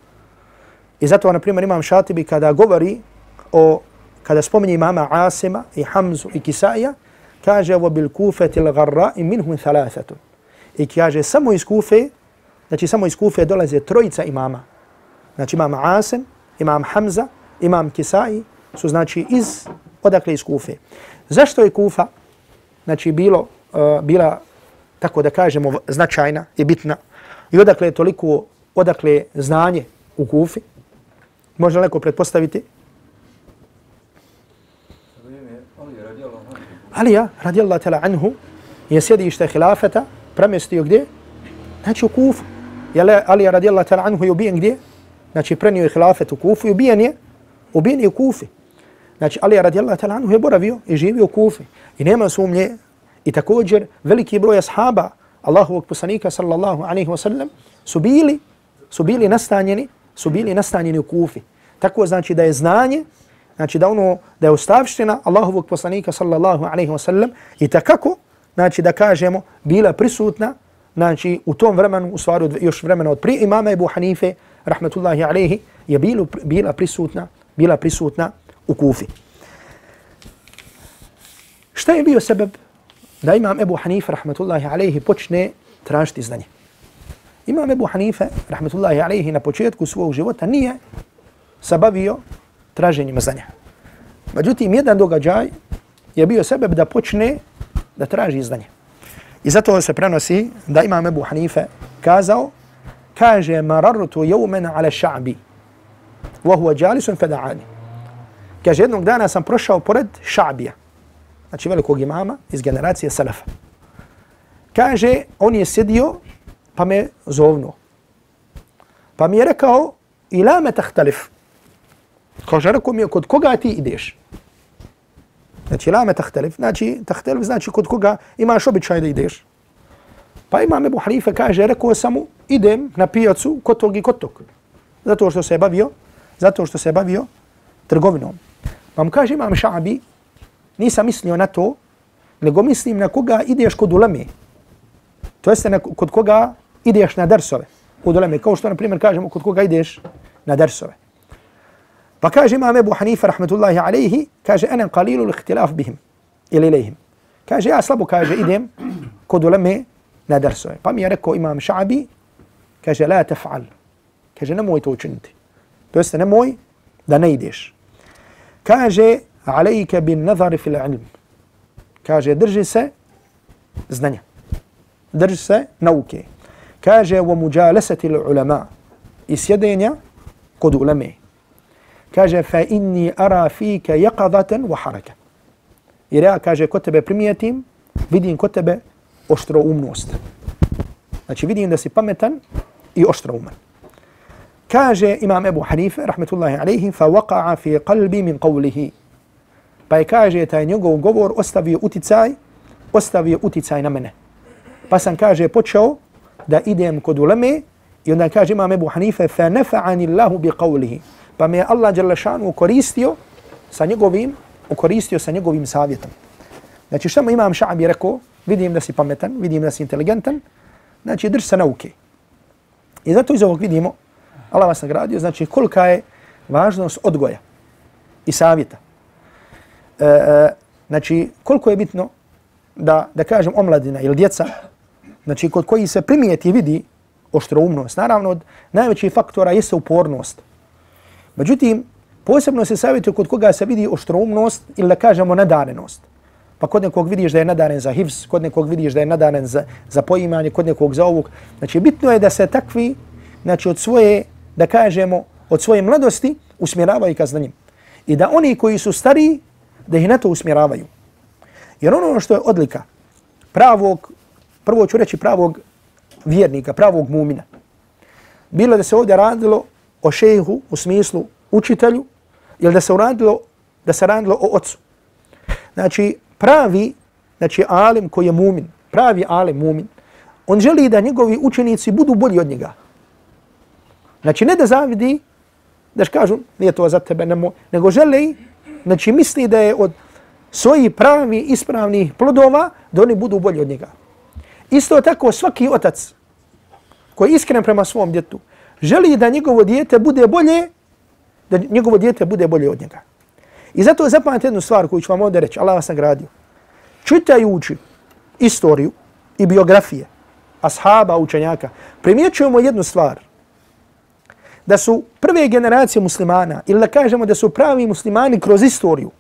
I zato, na primjer, imam Šatibi kada govori o, kada spominje imama Asima i Hamzu i Kisaija, kaže وَبِلْكُوفَةِ الْغَرَّاءِ مِنْهُمْ ثَلَاثَةٌ. I kaže samo iz Kufe, znači samo iz Kufe dolaze trojica imama. Znači imam Asim, imam Hamza, imam Kisai, su znači iz, odakle iz Kufe. Zašto je Kufa, znači bilo, uh, bila, tako da kažemo, značajna i bitna i odakle je toliko, odakle je znanje u Kufi? Može li neko pretpostaviti? Alija, radijallahu ta'ala anhu, je sjedište hilafeta, premjestio gdje? Znači u Kufu. Jel Alija radijallahu ta'ala anhu je ubijen gdje? Znači prenio je hilafet u Kufu i ubijen je, ubijen je u Kufi. Znači Alija radijallahu ta'ala anhu je boravio i živio u Kufi. I nema sumnje, i također veliki broj ashaba Allahovog poslanika sallallahu alaihi wa sallam su bili, su bili nastanjeni, su bili nastanjeni u Kufi. Tako znači da je znanje, znači da ono, da je ostavština Allahovog poslanika sallallahu alaihi wa sallam i takako, znači da kažemo, bila prisutna, znači u tom vremenu, u stvari još vremena od prije imama Ebu Hanife, rahmetullahi alaihi, je bilo, bila prisutna, bila prisutna u Kufi. Šta je bio sebeb da imam Ebu Hanife, rahmetullahi alaihi, počne tražiti znanje? Imam Ebu Hanife, rahmetullahi alaihi, na početku svog života nije se bavio traženjem znanja. Međutim, jedan događaj je bio sebeb da počne da traži znanje. I zato se prenosi da imam Ebu Hanife kazao, kaže, marartu jevmen ala ša'bi, wa huwa jalisun fada'ani. Kaže, jednog dana sam prošao pored Ša'bija, znači velikog imama iz generacije Salafa. Kaže, on je sjedio pa me zovnuo. Pa mi je rekao, ila me tahtalif. Kaže, rekao mi je, kod koga ti ideš? Znači, ila me tahtalif, znači, tahtalif znači kod koga imaš običaj da ideš. Pa imam Ebu Hanife kaže, rekao sam mu, idem na pijacu kod tog i kod tog. Zato što se je bavio, zato što se je bavio trgovinom. Pa mu kaže, imam Ša'bi, nisam mislio na to, nego mislim na koga ideš kod uleme. To jeste na, kod koga ideš na dersove. Kod uleme, kao što na primjer kažemo kod koga ideš na dersove. Pa kaže imam Ebu Hanife, rahmetullahi alaihi, kaže, ana qalilu l-ihtilaf bihim ili ilihim. Kaže, ja slabo, kaže, idem kod uleme na dersove. Pa mi je rekao imam Ša'bi, kaže, la taf'al. Kaže, nemoj to učiniti. To jeste, nemoj da ne ideš. Kaže, alejke bin nazari fil ilm. Kaže, drži se znanja. Drži se nauke. Kaže, wa mujalasati l'ulama. I sjedenja kod ulame. Kaže, fa inni ara fika yaqadatan wa haraka. Jer ja, kaže, kod tebe primijetim, vidim kod tebe oštroumnost. Znači, vidim da si pametan i oštrouman. Kaže imam Ebu Hanife, rahmetullahi alaihi, fa waqa'a fi qalbi min qawlihi. Pa je, kaže, taj njegov govor ostavio uticaj, ostavio uticaj na mene. Pa sam, kaže, počeo da idem kod uleme i onda kaže imam Ebu Hanife, fa nafa'ani Allahu bi qawlihi. Pa me je Allah dželle šanu koristio sa njegovim, koristio sa njegovim savjetom. Znači, šta mu imam Ša'bi rekao, vidim da si pametan, vidim da si inteligentan, znači, drž se nauke. I zato iz ovog vidimo, Allah vas nagradio, znači, kolika je važnost odgoja i savjeta. E, e, znači, koliko je bitno da, da kažem, omladina ili djeca, znači, kod koji se primijeti i vidi oštroumnost. Naravno, od najvećih faktora jeste upornost. Međutim, posebno se savjetuje kod koga se vidi oštroumnost ili da kažemo nadarenost. Pa kod nekog vidiš da je nadaren za hifz, kod nekog vidiš da je nadaren za, za poimanje, kod nekog za ovog. Znači, bitno je da se takvi, znači, od svoje, da kažemo, od svoje mladosti usmjeravaju ka znanjem. I da oni koji su stariji, da ih na to usmjeravaju. Jer ono što je odlika pravog, prvo ću reći pravog vjernika, pravog mumina. Bilo da se ovdje radilo o šejhu u smislu učitelju, ili da se radilo, da se radilo o ocu. Znači, pravi, znači, alim koji je mumin, pravi alim mumin, on želi da njegovi učenici budu bolji od njega. Znači, ne da zavidi, da kažu, nije to za tebe, nemo, nego želi, znači, misli da je od svojih pravi, ispravnih plodova, da oni budu bolji od njega. Isto tako, svaki otac koji je iskren prema svom djetu, želi da njegovo dijete bude bolje, da njegovo dijete bude bolje od njega. I zato zapamtite jednu stvar koju ću vam ovdje reći, Allah vas nagradio. Čitajući istoriju i biografije ashaba, učenjaka, primjećujemo jednu stvar. Da su prve generacije muslimana, ili da kažemo da su pravi muslimani kroz istoriju,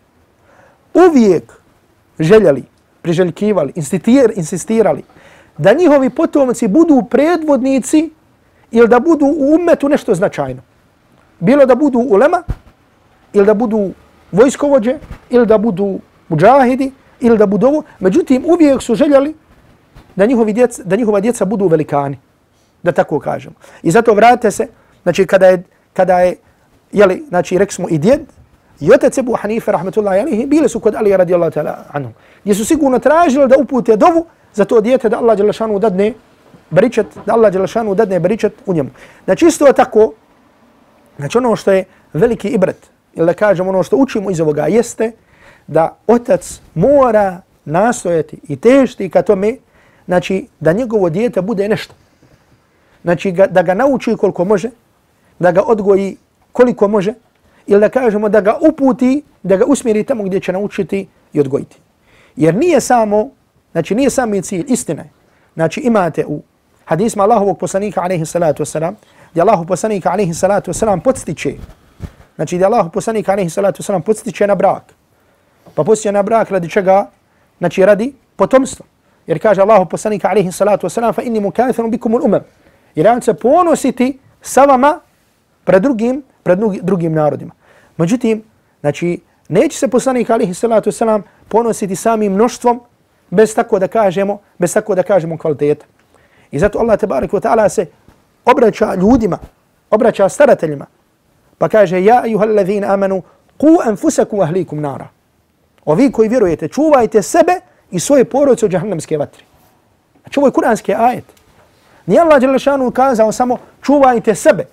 uvijek željeli, priželjkivali, insistirali da njihovi potomci budu predvodnici ili da budu u ummetu nešto značajno. Bilo da budu ulema, ili da budu vojskovođe, ili da budu mudžahidi, ili da budu ovo. Međutim, uvijek su željeli da, njihovi djeca, da njihova djeca budu velikani, da tako kažemo. I zato vratite se, znači kada je, kada je jeli, znači rekli smo i djed, i otac Ebu Hanife, rahmetullahi alihi, bili su kod Alija radijallahu ta'ala anhu, gdje su sigurno tražili da upute dovu za to dijete da Allah dželle šanuhu dadne beričet, da Allah dželle šanuhu dadne beričet u njemu. Znači isto tako, znači ono što je veliki ibret, ili da kažemo ono što učimo iz ovoga jeste da otac mora nastojati i težiti ka tome, znači da njegovo dijete bude nešto. Znači ga, da ga nauči koliko može, da ga odgoji koliko može, ili da kažemo da ga uputi, da ga usmjeri tamo gdje će naučiti i odgojiti. Jer nije samo, znači nije sami cilj, istina je. Znači imate u hadisma Allahovog poslanika alejhi salatu vesselam, gdje Allahov poslanik alejhi salatu vesselam podstiče, znači gdje Allahov poslanik alejhi salatu vesselam podstiče na brak. Pa podstiče na brak radi čega? Znači radi potomstva. Jer kaže Allahov poslanik alejhi salatu vesselam fa inni mukathirun bikum al-umam. Jer ja ću se ponositi sa vama pred drugim, pred drugim narodima. Međutim, znači neće se poslanik alejhi salatu vesselam ponositi samim mnoštvom bez tako da kažemo, bez tako da kažemo kvaliteta. I zato Allah tebarek ve taala se obraća ljudima, obraća starateljima, pa kaže ja ejuhallazina amanu qu anfusakum wa ahlikum nara. Ovi koji vjerujete, čuvajte sebe i svoje porodice od džahannamske vatre. Znači ovo je kuranski ajet. Nije Allah dželle šanuhu kazao samo čuvajte sebe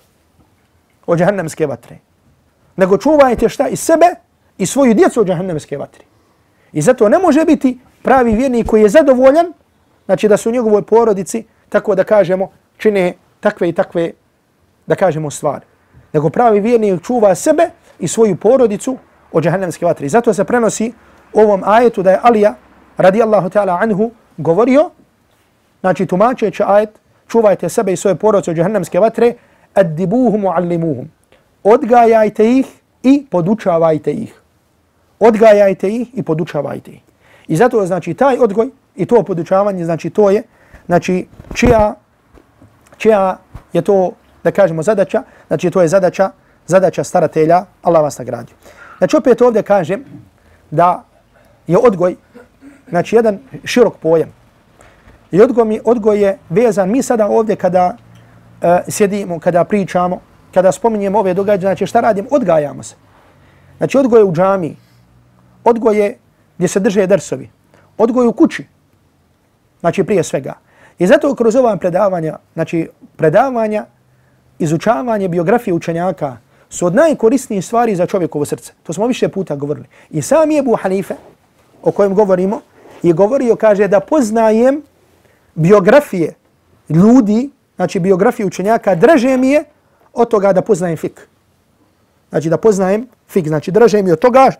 od džahannamske vatre, nego čuvajte šta i sebe i svoju djecu od džahannamske vatre. I zato ne može biti pravi vjernik koji je zadovoljan, znači da su u njegovoj porodici, tako da kažemo, čine takve i takve, da kažemo, stvari. Nego pravi vjernik čuva sebe i svoju porodicu od džahannamske vatre. I zato se prenosi u ovom ajetu da je Alija, radijallahu ta'ala anhu, govorio, znači tumačeći ajet, čuvajte sebe i svoje porodice od džahannamske vatre, addibuhum uallimuhum. Odgajajte ih i podučavajte ih. Odgajajte ih i podučavajte ih. I zato znači taj odgoj i to podučavanje, znači to je, znači čija, čija je to, da kažemo, zadaća, znači to je zadaća, zadaća staratelja, Allah vas nagradio. Znači opet ovdje kažem da je odgoj, znači jedan širok pojam. I odgoj, odgoj je vezan, mi sada ovdje kada uh, sjedimo, kada pričamo, kada spominjemo ove događaje, znači šta radimo? Odgajamo se. Znači odgoj je u džamiji, odgoj je gdje se drže dersovi, odgoj u kući, znači prije svega. I zato kroz ova predavanja, znači predavanja, izučavanje biografije učenjaka su od najkorisnijih stvari za čovjekovo srce. To smo više puta govorili. I sam Ebu Hanife, o kojem govorimo, je govorio, kaže, da poznajem biografije ljudi, znači biografije učenjaka, draže mi je od toga da poznajem fik. Znači da poznajem fik, znači draže mi od toga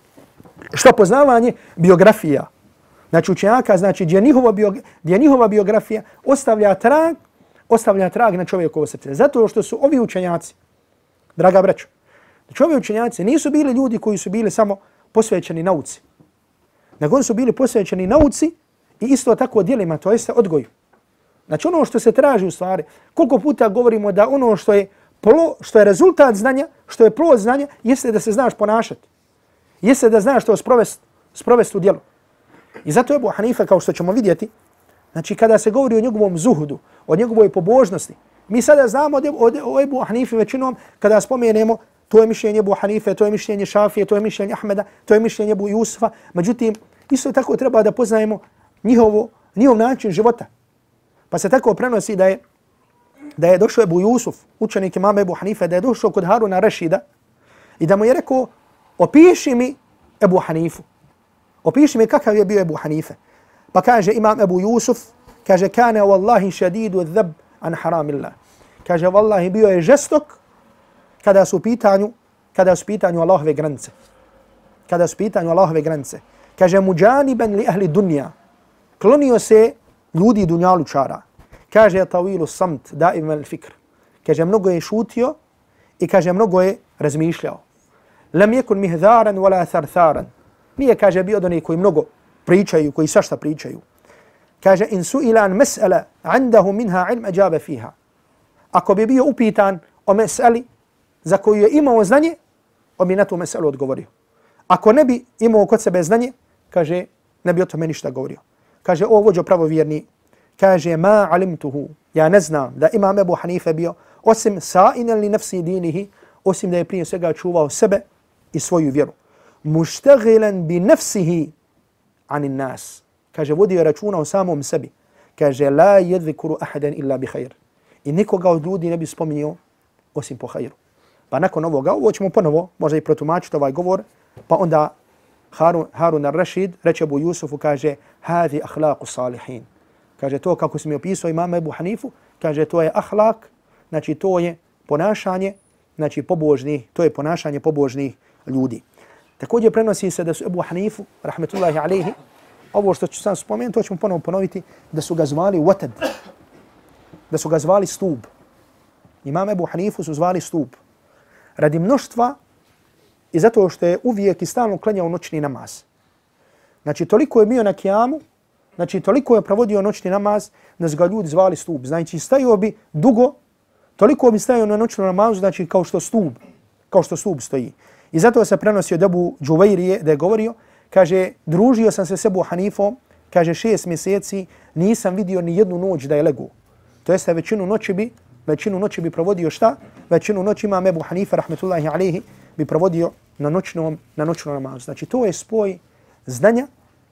što poznavanje biografija. Znači učenjaka, znači gdje njihova, bio, gdje njihova biografija ostavlja trag, ostavlja trag na čovjekovo srce. Zato što su ovi učenjaci, draga braćo, znači ovi učenjaci nisu bili ljudi koji su bili samo posvećeni nauci, nego oni su bili posvećeni nauci i isto tako djelima, to jeste odgoju. Znači ono što se traži u stvari, koliko puta govorimo da ono što je, plo, što je rezultat znanja, što je plod znanja, jeste da se znaš ponašati. Jeste da znaš to sprovest, sprovest u djelu. I zato Ebu Hanife, kao što ćemo vidjeti, znači kada se govori o njegovom zuhudu, o njegovoj pobožnosti, mi sada znamo o Ebu Hanife većinom kada spomenemo to je mišljenje Ebu Hanife, to je mišljenje Šafije, to je mišljenje Ahmeda, to je mišljenje Ebu Jusufa. Međutim, isto tako treba da poznajemo njihovo, njihov način života. Pa se tako prenosi da je, da je došao Ebu Jusuf, učenik imama Ebu Hanife, da je došao kod Haruna Rašida i da mu je rekao, opiši mi Ebu Hanifu. Opiši mi kakav je bio Ebu Hanife. Pa kaže imam Ebu Jusuf, kaže, kane wallahi šadidu dhab an haramillah. Kaže, wallahi bio je žestok kada su pitanju, kada su pitanju Allahove granice. Kada su pitanju Allahove granice. Kaže, muđaniban li ahli dunja. Klonio se ljudi dunjalučara. Kaže tawilu samt daim al fikr. Kaže mnogo je šutio i kaže mnogo je razmišljao. Lam yakun mihdaran wala thartharan. Nije, kaže, bio od onih koji mnogo pričaju, koji svašta pričaju. Kaže in su'ila an mas'ala 'indahu minha 'ilm ajaba fiha. Ako bi bio upitan o mes'ali za koju je imao znanje, on bi na tu mes'alu odgovorio. Ako ne bi imao kod sebe znanje, kaže, ne bi o tome ništa govorio. Kaže, o vođo pravovjerni, kaže, ma alimtuhu, ja ne znam da imam Ebu Hanife bio, osim sa'inel li nafsi dinihi, osim da je prije svega čuvao sebe i svoju vjeru. Muštagilan bi nafsihi anin nas. Kaže, vodio računa o samom sebi. Kaže, la yadhkuru ahadan illa bi khair. I nikoga od ljudi ne bi spominjao osim po khairu. Pa nakon ovoga, ovo ćemo ponovo, možda i protumačiti ovaj govor, pa onda Harun, Harun al-Rashid reče Abu Jusufu, kaže, hadi akhlaqu salihin. Kaže, to kako si mi opisao imama Ebu Hanifu, kaže, to je ahlak, znači to je ponašanje, znači pobožnih, to je ponašanje pobožnih ljudi. Također prenosi se da su Ebu Hanifu, rahmetullahi alaihi, ovo što ću sam spomenuti, to ćemo ponovo ponoviti, da su ga zvali Watad, da su ga zvali stub. Imam Ebu Hanifu su zvali stub. Radi mnoštva i zato što je uvijek i stalno klanjao noćni namaz. Znači, toliko je bio na kijamu, znači, toliko je provodio noćni namaz, da su ga ljudi zvali stub. Znači, stajao bi dugo, toliko bi stajao na noćnom namazu, znači, kao što stub, kao što stub stoji. I zato se prenosio od Ebu Džuvairije da je govorio, kaže, družio sam se s Ebu Hanifom, kaže, šest mjeseci, nisam vidio ni jednu noć da je legu. To jeste, većinu noći bi, većinu noći bi provodio šta? Većinu noći imam Ebu Hanifa, rahmetullahi alaihi, bi provodio na noćnom, na noćnom namazu. Znači, to je spoj znanja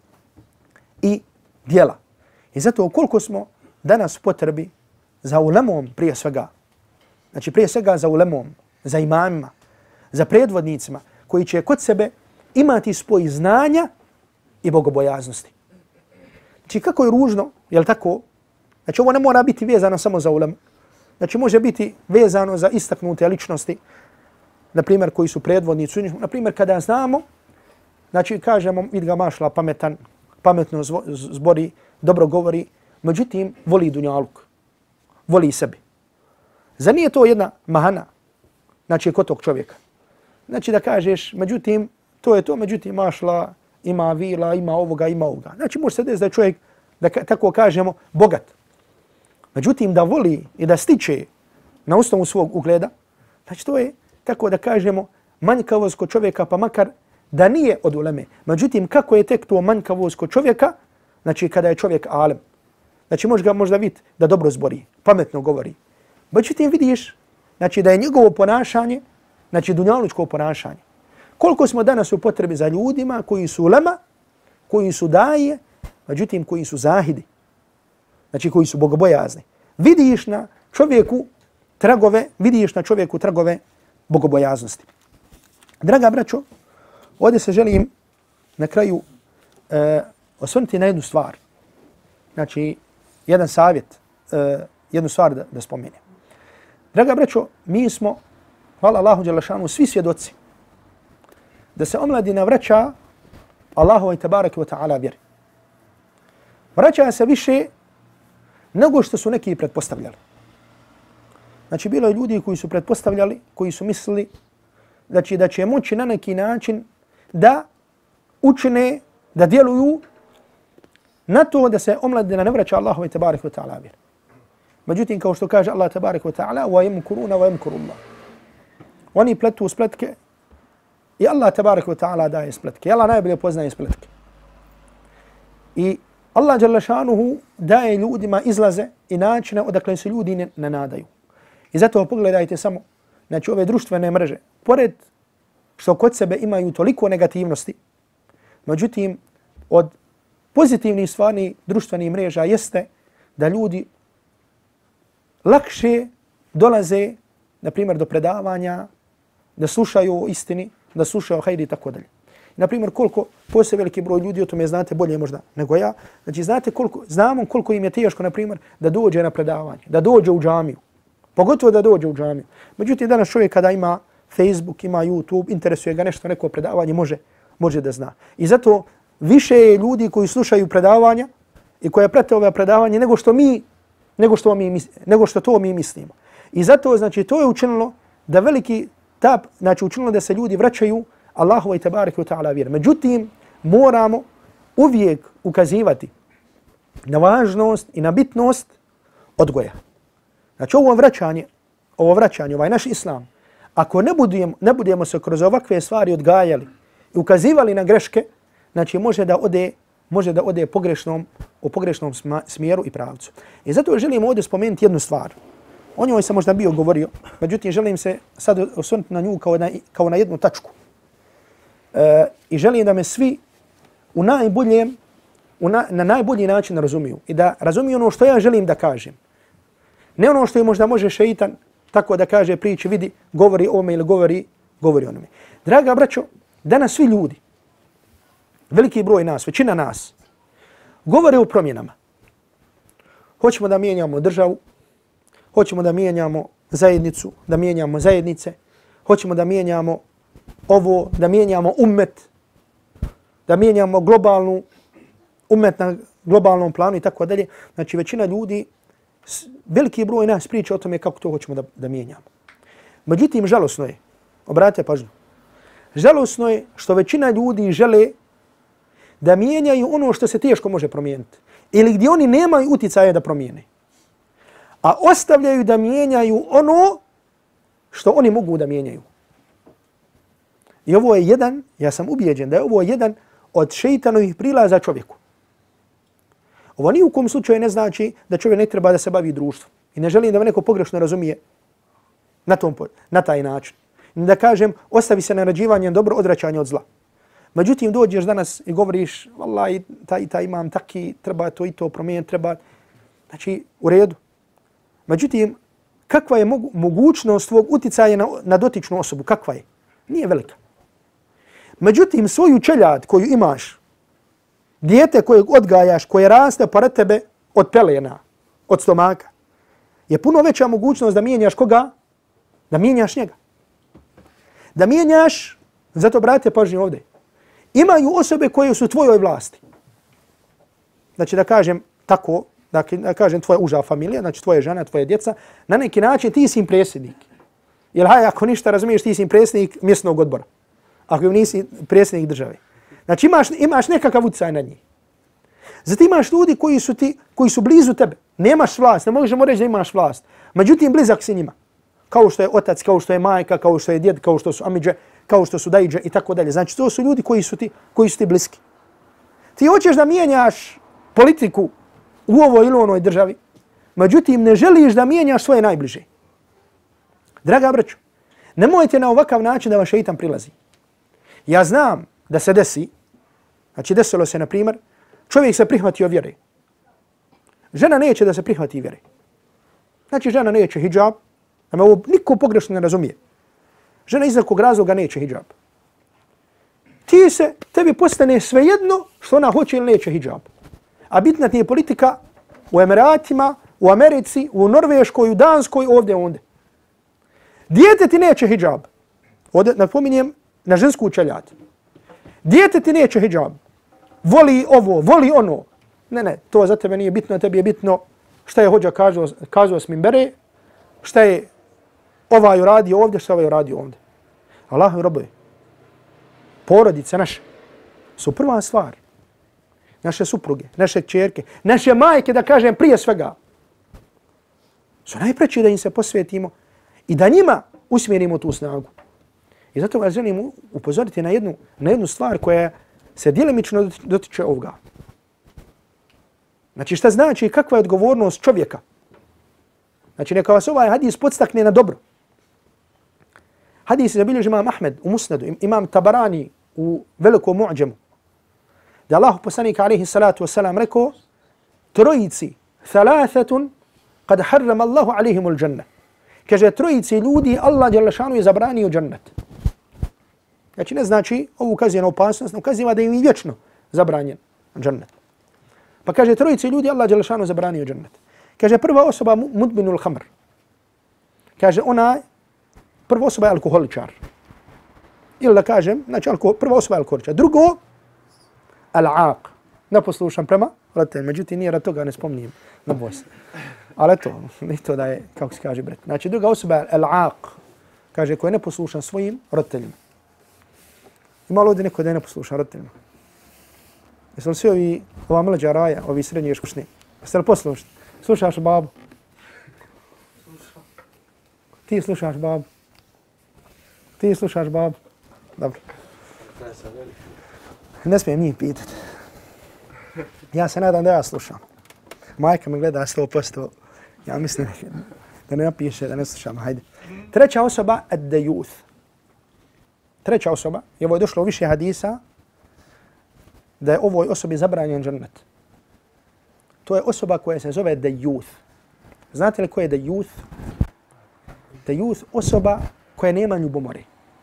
i djela. I zato koliko smo danas potrebi za ulemom prije svega, znači prije svega za ulemom, za imamima, za predvodnicima koji će kod sebe imati spoj znanja i bogobojaznosti. Znači kako je ružno, je li tako? Znači ovo ne mora biti vezano samo za ulemu. Znači može biti vezano za istaknute ličnosti, na primjer koji su predvodnici, na primjer kada znamo, znači kažemo vid ga mašla pametan, pametno zbori, dobro govori, međutim voli dunjaluk, voli sebi. Zar nije to jedna mahana, znači kod tog čovjeka? Znači da kažeš, međutim, to je to, međutim mašla, ima vila, ima ovoga, ima ovoga. Znači može se desiti da je čovjek, da tako kažemo, bogat. Međutim, da voli i da stiče na osnovu svog ugleda, znači to je, tako da kažemo, manjkavost kod čovjeka, pa makar da nije od uleme. Međutim, kako je tek to manjkavost kod čovjeka, znači kada je čovjek alim. Znači može ga možda vidjeti da dobro zbori, pametno govori. Međutim, vidiš, znači da je njegovo ponašanje, znači dunjalučko ponašanje. Koliko smo danas u potrebi za ljudima koji su ulema, koji su daje, međutim koji su zahidi. Znači koji su bogobojazni. Vidiš na čovjeku tragove, vidiš na čovjeku tragove bogobojaznosti. Draga braćo, ovdje se želim na kraju e, osvrnuti na jednu stvar. Znači, jedan savjet, e, jednu stvar da, da spomenem. Draga braćo, mi smo, hvala Allahu dželešanu, svi svjedoci da se omladina vraća Allahovoj tebareke ve ta'ala vjeri. Vraća se više nego što su neki pretpostavljali. Znači, bilo je ljudi koji su pretpostavljali, koji su mislili znači, da će moći na neki način da učine, da djeluju na to da se omladina ne vraća Allahove tebareke ve ta'ala vjeri. Međutim, kao što kaže Allah tebareke ve ta'ala, wa yamkuruna wa yamkuru Allah. Oni pletu spletke i Allah tebareke ve ta'ala daje spletke. Allah najbolje poznaje spletke. I Allah dželle šanuhu daje ljudima izlaze i načine odakle se ljudi ne, ne nadaju. I zato pogledajte samo, znači ove društvene mreže, pored što kod sebe imaju toliko negativnosti, međutim, od pozitivnih stvari društvenih mreža jeste da ljudi lakše dolaze, na primjer, do predavanja, da slušaju o istini, da slušaju o hajri i tako dalje. Na primjer, koliko postoje veliki broj ljudi, o tome znate bolje možda nego ja, znači znate koliko, znamo koliko im je teško, na primjer, da dođe na predavanje, da dođe u džamiju, pogotovo da dođe u džamiju. Međutim, danas čovjek kada ima Facebook, ima YouTube, interesuje ga nešto, neko predavanje, može, može da zna. I zato više je ljudi koji slušaju predavanja i koje prate ove predavanje nego što mi nego što, mi, nego što to mi mislimo. I zato, znači, to je učinilo da veliki tap, znači učinilo da se ljudi vraćaju Allahu i tabaraka wa ta'ala vjeru. Međutim, moramo uvijek ukazivati na važnost i na bitnost odgoja. Znači, ovo vraćanje, ovo vraćanje, ovaj naš islam, ako ne budemo, ne budemo se kroz ovakve stvari odgajali i ukazivali na greške, znači može da ode, može da ode pogrešnom, u pogrešnom smjeru i pravcu. I zato želim ovdje spomenuti jednu stvar. O njoj sam možda bio govorio, međutim želim se sad osvrnuti na nju kao na, kao na jednu tačku. E, I želim da me svi u najboljem, u na, na najbolji način razumiju i da razumiju ono što ja želim da kažem. Ne ono što je možda može šeitan tako da kaže priči, vidi, govori ome ili govori, govori onome. Draga braćo, danas svi ljudi, veliki broj nas, većina nas, govore o promjenama. Hoćemo da mijenjamo državu, hoćemo da mijenjamo zajednicu, da mijenjamo zajednice, hoćemo da mijenjamo ovo, da mijenjamo ummet, da mijenjamo globalnu, ummet na globalnom planu i tako dalje. Znači većina ljudi, veliki broj nas priča o tome kako to hoćemo da, da mijenjamo. Međutim, žalosno je, obratite pažnju, žalosno je što većina ljudi žele da mijenjaju ono što se teško može promijeniti ili gdje oni nemaju utjecaja da promijene, a ostavljaju da mijenjaju ono što oni mogu da mijenjaju. I ovo je jedan, ja sam ubijeđen da je ovo jedan od šeitanovih prilaza čovjeku. Ovo ni u kom slučaju ne znači da čovjek ne treba da se bavi društvom. I ne želim da me neko pogrešno razumije na, tom, na taj način. Da kažem, ostavi se naređivanje dobro, odvraćanje od zla. Međutim, dođeš danas i govoriš, vallahi, taj, taj imam taki, treba to i to promijeniti, treba... Znači, u redu. Međutim, kakva je mogu, mogućnost tvog uticaja na, na dotičnu osobu? Kakva je? Nije velika. Međutim, svoju čeljad koju imaš, dijete kojeg odgajaš, koje raste pored tebe od pelena, od stomaka, je puno veća mogućnost da mijenjaš koga? Da mijenjaš njega. Da mijenjaš, zato brate pažnju ovdje, imaju osobe koje su tvojoj vlasti. Znači da kažem tako, da kažem tvoja uža familija, znači tvoje žena, tvoje djeca, na neki način ti si im predsjednik. Jer haj, ako ništa razumiješ, ti si im predsjednik mjesnog odbora. Ako nisi predsjednik države. Znači imaš, imaš nekakav utjecaj na njih. Zatim imaš ljudi koji su, ti, koji su blizu tebe. Nemaš vlast, ne možemo reći da imaš vlast. Međutim, blizak si njima. Kao što je otac, kao što je majka, kao što je djed, kao što su amidže, kao što su dajđe i tako dalje. Znači to su ljudi koji su ti, koji su ti bliski. Ti hoćeš da mijenjaš politiku u ovoj ili onoj državi, međutim ne želiš da mijenjaš svoje najbliže. Draga braćo, nemojte na ovakav način da vam šeitan prilazi. Ja znam da se desi, znači desilo se na primjer, čovjek se prihvatio vjere. Žena neće da se prihvati vjere. Znači žena neće hijab, a me ovo niko pogrešno ne razumije. Žena iz nekog razloga neće hijab. Ti se, tebi postane svejedno što ona hoće ili neće hijab. A bitna ti je politika u Emiratima, u Americi, u Norveškoj, u Danskoj, ovdje, ovdje. Dijete ti neće hijab. Ovdje napominjem na žensku čeljad. Dijete ti neće hijab. Voli ovo, voli ono. Ne, ne, to za tebe nije bitno, tebi je bitno šta je hođa kazao, kazao s minbere, šta je ovaj uradio ovdje, šta je ovaj uradio ovdje. Allahovi robovi, porodice naše su prva stvar. Naše supruge, naše čerke, naše majke, da kažem prije svega, su najpreći da im se posvetimo i da njima usmjerimo tu snagu. I zato vas želim upozoriti na jednu, na jednu stvar koja se djelimično dotiče ovoga. Znači šta znači kakva je odgovornost čovjeka? Znači neka vas ovaj hadis podstakne na dobro. Hadis je zabilježio imam Ahmed u Musnadu, imam Tabarani u velikom mu'đemu. Da Allah poslanik alaihi salatu wasalam rekao, trojici, thalathatun, kad harram Allahu alaihim ul džanna. Kaže, trojici ljudi, Allah djelašanu je zabranio džannet. Znači ne znači, ovo ukazuje na opasnost, ukazuje da im je vječno zabranjen džannet. Pa kaže, trojici ljudi, Allah djelašanu zabranio džannet. Kaže, prva osoba mudminul hamr. Kaže, ona, prva osoba je alkoholičar. Ili da kažem, znači alko, prva osoba je alkoholičar. Drugo, al-aq, neposlušan prema roditelj. Međutim, nije rad toga ne spominjem. Ne boj se. Ali eto, ni to da je, kako se kaže, bret. Znači, druga osoba je al-aq. Kaže, ko je neposlušan svojim roditeljima. Ima li ovdje neko da je neposlušan roditeljima? Jesu li svi ovi, ova mlađa raja, ovi srednji škušni? Jeste li poslušni? Slušaš babu? Ti slušaš babu? Ti slušaš babu? Dobro. Ne smijem njih pitati. Ja se nadam da ja slušam. Majka me gleda sto posto. Ja mislim da ne napiše da ne slušam. Hajde. Treća osoba, ad-dajuth. Treća osoba, i ovo je došlo u više hadisa, da je ovoj osobi zabranjen džennet. To je osoba koja se zove dajuth. Znate li ko je dajuth? Dajuth, osoba koja nema ljubomore.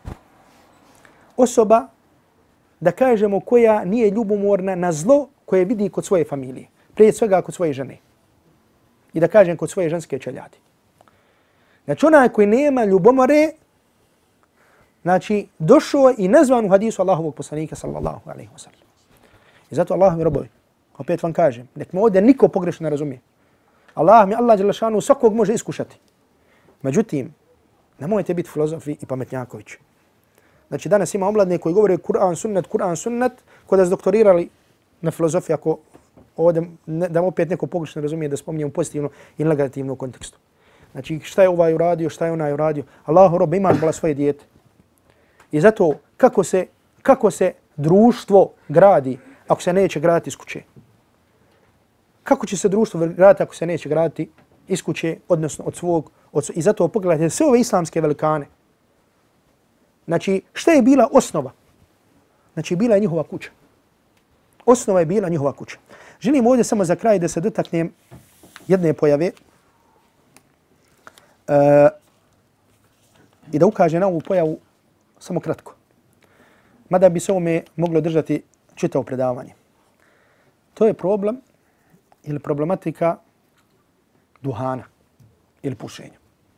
Osoba, da kažemo, koja nije ljubomorna na zlo koje vidi kod svoje familije. Prije svega kod svoje žene. I da kažem kod svoje ženske čeljadi. Znači onaj koji nema ljubomore, znači došao i nazvan u hadisu Allahovog poslanika sallallahu alaihi wa sallam. I zato Allah mi robovi, opet vam kažem, nek me ovdje niko pogrešno ne razumije. Allah mi, Allah dželešanu, svakog može iskušati. Međutim, nemojte biti filozofi i pametnjakovići. Znači danas ima omladne koji govore Kur'an, sunnet, Kur'an, sunnet, ko da su doktorirali na filozofiji, ako ovdje, ne, da opet neko pogrešno razumije, da spominjemo pozitivno i negativno kontekstu. Znači šta je ovaj uradio, šta je onaj uradio. Allahu robe, imaš bala svoje dijete. I zato kako se, kako se društvo gradi ako se neće graditi iz kuće? Kako će se društvo graditi ako se neće graditi iz kuće, odnosno od svog... Od, I zato pogledajte sve ove islamske velikane. Znači, šta je bila osnova? Znači, bila je njihova kuća. Osnova je bila njihova kuća. Želim ovdje samo za kraj da se dotaknem jedne pojave uh, i da ukaže na ovu pojavu samo kratko. Mada bi se ovome moglo držati čitavo predavanje. To je problem ili problematika duhana ili pušenja.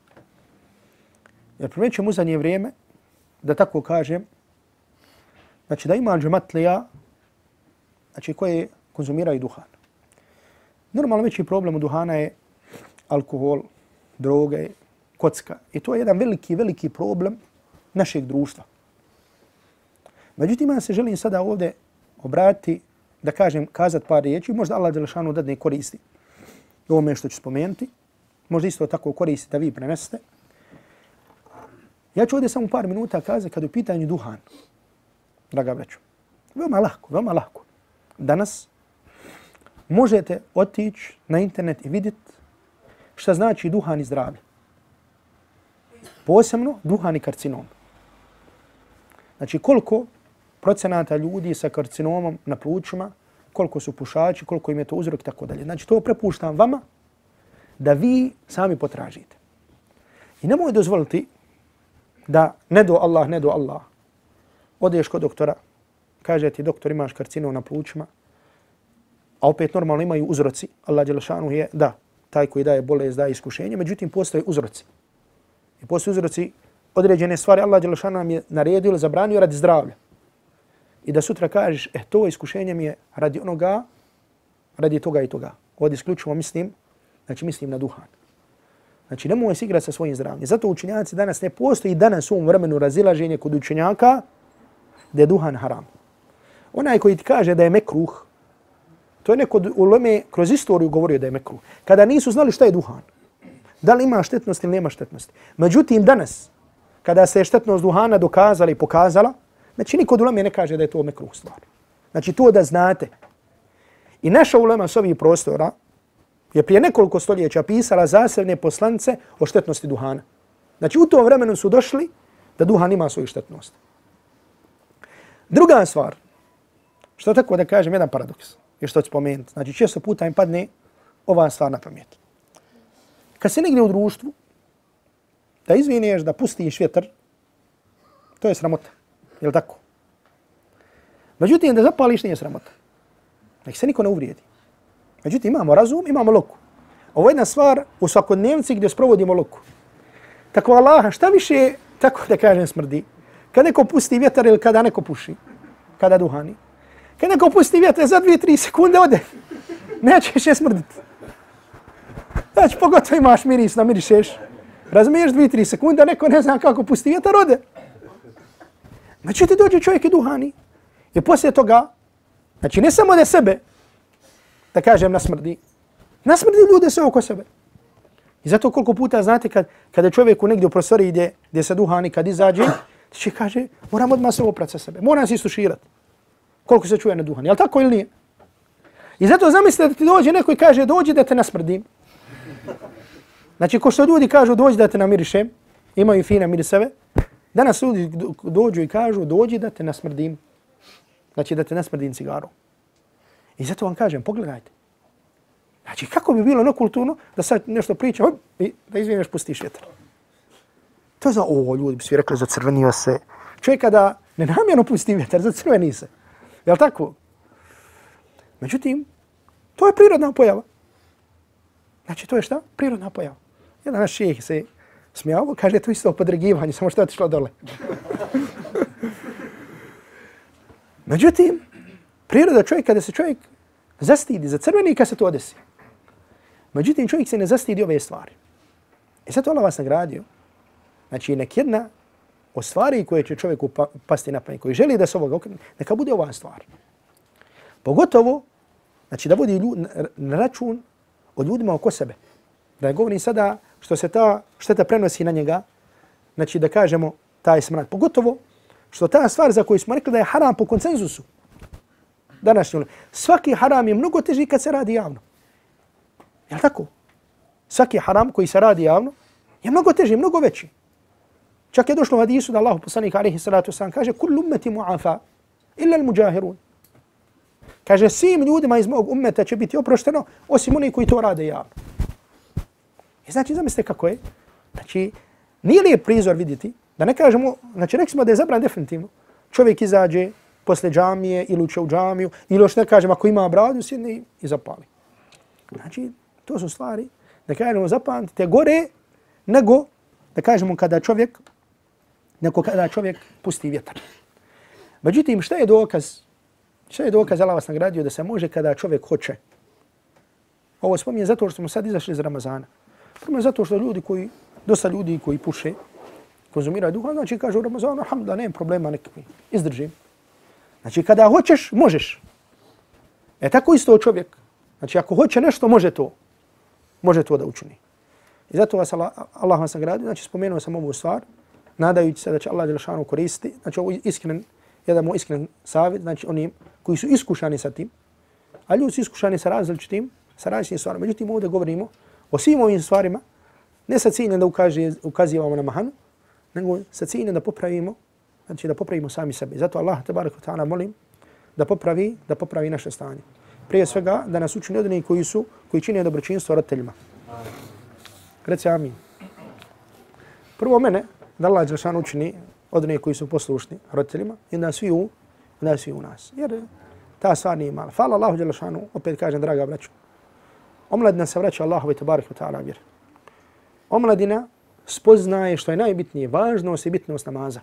Jer primjećujem u zadnje vrijeme, da tako kažem, znači da ima džematlija, znači koje konzumiraju duhan. Normalno veći problem u duhana je alkohol, droge, kocka. I to je jedan veliki, veliki problem našeg društva. Međutim, ja se želim sada ovdje obratiti, da kažem, kazati par riječi, možda Allah dželešanu dadne koristi ovome što ću spomenuti, možda isto tako koristi da vi prenesete. Ja ću ovdje samo par minuta kazati kada je u pitanju duhan, draga braćo. Veoma lako, veoma lako. Danas možete otići na internet i vidjeti šta znači duhan i zdravlje. Posebno duhan i karcinom. Znači koliko procenata ljudi sa karcinomom na plućima, koliko su pušači, koliko im je to uzrok i tako dalje. Znači to prepuštam vama da vi sami potražite. I nemoj dozvoliti da ne do Allah, ne do Allah. Odeš kod doktora, kaže ti doktor imaš karcinom na plućima, a opet normalno imaju uzroci. Allah dželešanu je da, taj koji daje bolest, daje iskušenje, međutim postoje uzroci. I postoje uzroci određene stvari Allah dželešanu nam je naredio ili zabranio radi zdravlja. I da sutra kažeš, eh, to iskušenje mi je radi onoga, radi toga i toga. Ovdje isključivo mislim, znači mislim na duhan. Znači nemoj se igrati sa svojim zdravljem. Zato učenjaci danas ne postoji danas u ovom vremenu razilaženje kod učenjaka da je duhan haram. Onaj koji ti kaže da je mekruh, to je neko uleme kroz istoriju govorio da je mekruh. Kada nisu znali šta je duhan. Da li ima štetnost ili nema štetnosti. Međutim danas, kada se je štetnost duhana dokazala i pokazala, znači niko od uleme ne kaže da je to mekruh stvar. Znači to da znate. I naša ulema s ovih prostora je prije nekoliko stoljeća pisala zasebne poslance o štetnosti duhana. Znači u tom vremenu su došli da duhan ima svoju štetnost. Druga stvar, što tako da kažem, jedan paradoks, je što ću spomenuti. Znači često puta im padne ova stvar na pamet. Kad se negdje u društvu, da izvineš, da pustiš vjetar, to je sramota. Je li tako? Međutim, da zapališ nije sramota. Nek se niko ne uvrijedi. Međutim, imamo razum, imamo loku. Ovo je jedna stvar u svakodnevnici gdje sprovodimo loku. Tako Allaha, šta više, tako da kažem, smrdi? Kad neko pusti vjetar ili kada neko puši? Kada duhani? Kad neko pusti vjetar za dvije, tri sekunde ode. nećeš je smrditi. Znači, pogotovo imaš miris, namirišeš. Razumiješ dvije, tri sekunde, neko ne zna kako pusti vjetar, ode. Znači, ti dođe čovjek i duhani. I poslije toga, znači, ne samo da sebe, da kažem, nasmrdi, nasmrdi ljude sve oko sebe. I zato koliko puta, znate, kad, kada čovjek u negdje u prostoriji gdje, gdje se duhani, kad izađe, ti će kaže, moram odmah se oprati sa sebe, moram se istuširati. Koliko se čuje na duhani, jel tako ili nije? I zato zamislite da ti dođe neko i kaže, dođi da te nasmrdim. Znači, ko što ljudi kažu, dođi da te namirišem, imaju fine miriseve, danas ljudi dođu i kažu, dođi da te nasmrdim. Znači, da te nasmrdim cigarom. I zato vam kažem, pogledajte. Znači, kako bi bilo nekulturno da sad nešto priča, hop, i da izvineš, pustiš vjetar. To je za, o, ljudi bi svi rekli, zacrvenio se. Čovjek kada nenamjerno pusti vjetar, zacrveni se. Jel' tako? Međutim, to je prirodna pojava. Znači, to je šta? Prirodna pojava. Jedan naš šejih se smijao, kaže, to isto podregivanje, samo što je otišlo dole. Međutim, priroda čovjeka, kada se čovjek zastidi, zacrveni kad se to desi. Međutim, čovjek se ne zastidi ove stvari. I zato Allah vas nagradio. Znači, nek jedna od stvari koje će čovjeku pa, pasti na pamet, koji želi da se ovoga okrene, neka bude ova stvar. Pogotovo, znači da vodi ljud, na račun od ljudima oko sebe. Da ne govorim sada što se ta šteta prenosi na njega, znači da kažemo taj smrad. Pogotovo što ta stvar za koju smo rekli da je haram po konsenzusu. Današnji, svaki haram je mnogo teži kad se radi javno. Jel' tako? Svaki haram koji se radi javno je mnogo teži, mnogo veći. Čak je došlo u hadisu da Allah poslanik alejhi salatu vesselam kaže kullu ummati mu'afa illa al-mujahirun. Kaže svim ljudima iz mog ummeta će biti oprošteno osim oni koji to rade javno. I znači zamislite kako je. Znači nije lijep prizor vidjeti, da ne kažemo, znači rekli smo da je zabran definitivno. Čovjek izađe posle džamije ili uče u džamiju ili još ne kažem ako ima bradu sjedne i zapali. Znači to su stvari da kažemo zapamtite gore nego da kažemo kada čovjek nego kada čovjek pusti vjetar. Međutim, šta je dokaz? Šta je dokaz Allah vas nagradio da se može kada čovjek hoće? Ovo spominje zato što smo sad izašli iz Ramazana. Prvo zato što ljudi koji, dosta ljudi koji puše, konzumiraju duhan, znači kažu u Ramazanu, alhamdulillah, nema problema nekakvi, izdržim. Znači kada hoćeš, možeš. E tako isto čovjek. Znači ako hoće nešto, može to. Može to da učini. I zato vas Allah, Allah vas nagradio, znači spomenuo sam ovu stvar, nadajući se da će Allah dželešanu koristiti, znači ovo iskren, jedan moj iskren savjet, znači oni koji su iskušani sa tim, a ljudi su iskušani sa različitim, sa različitim stvarima. Međutim, ovdje govorimo o svim ovim stvarima, ne sa ciljem da ukaže, ukazivamo na mahanu, nego sa ciljem da popravimo, znači da popravimo sami sebe. Zato Allah tebarek ve taala molim da popravi, da popravi naše stanje. Prije svega da nas učini od onih koji su, koji čine dobročinstvo roditeljima. Reci amin. Prvo mene, da Allah dželešanu učini od onih koji su poslušni roditeljima i da svi u, da svi u nas. Jer ta stvar nije mala. Hvala Allahu dželešanu, opet kažem, draga braćo. Omladina se vraća Allahu tebarek ve taala vjer. Omladina spoznaje što je najbitnije, važnost i bitnost namaza.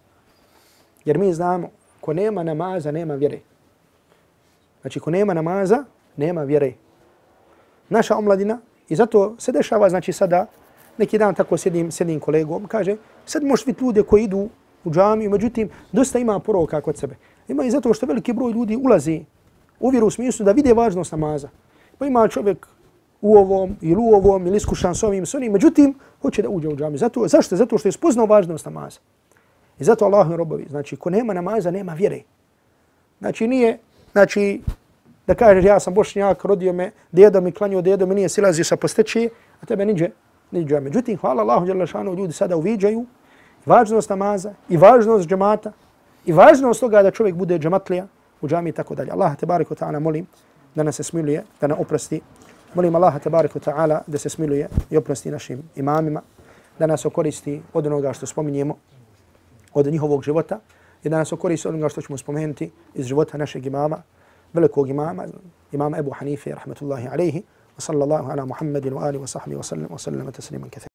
Jer mi znamo, ko nema namaza, nema vjere. Znači, ko nema namaza, nema vjere. Naša omladina, i zato se dešava, znači sada, neki dan tako sjedim, sjedim kolegom, kaže, sad možeš vidjeti ljude koji idu u džamiju, međutim, dosta ima poroka kod sebe. Ima i zato što veliki broj ljudi ulazi u vjeru u smislu da vide važnost namaza. Pa ima čovjek u ovom ili u ovom ili iskušan s ovim, s onim, međutim, hoće da uđe u džamiju. Zato, zašto? Zato što je spoznao važnost namaza. I zato Allahu robovi, znači, ko nema namaza, nema vjere. Znači, nije, znači, da kažeš ja sam Bošnjak, rodio me, djedo mi klanio, djedo mi nije silazio sa postečije, a tebe niđe, niđe. Međutim, hvala Allahu dželešanu, ljudi sada uviđaju važnost namaza i važnost džemata i važnost toga da čovjek bude džematlija u džamiji i tako dalje. Allah tebarek ve taala molim da nas se smiluje, da nas oprosti. Molim Allah tebarek ve taala da se smiluje i oprosti našim imamima, da nas okoristi od onoga što spominjemo, od njihovog života i da nas okoristi od onoga što ćemo spomenuti iz života našeg imama, velikog imama, imama Ebu Hanife, rahmetullahi alaihi, wa sallallahu ala Muhammedin wa alihi wa sahbihi wa sallam wa sallam tasliman kathira.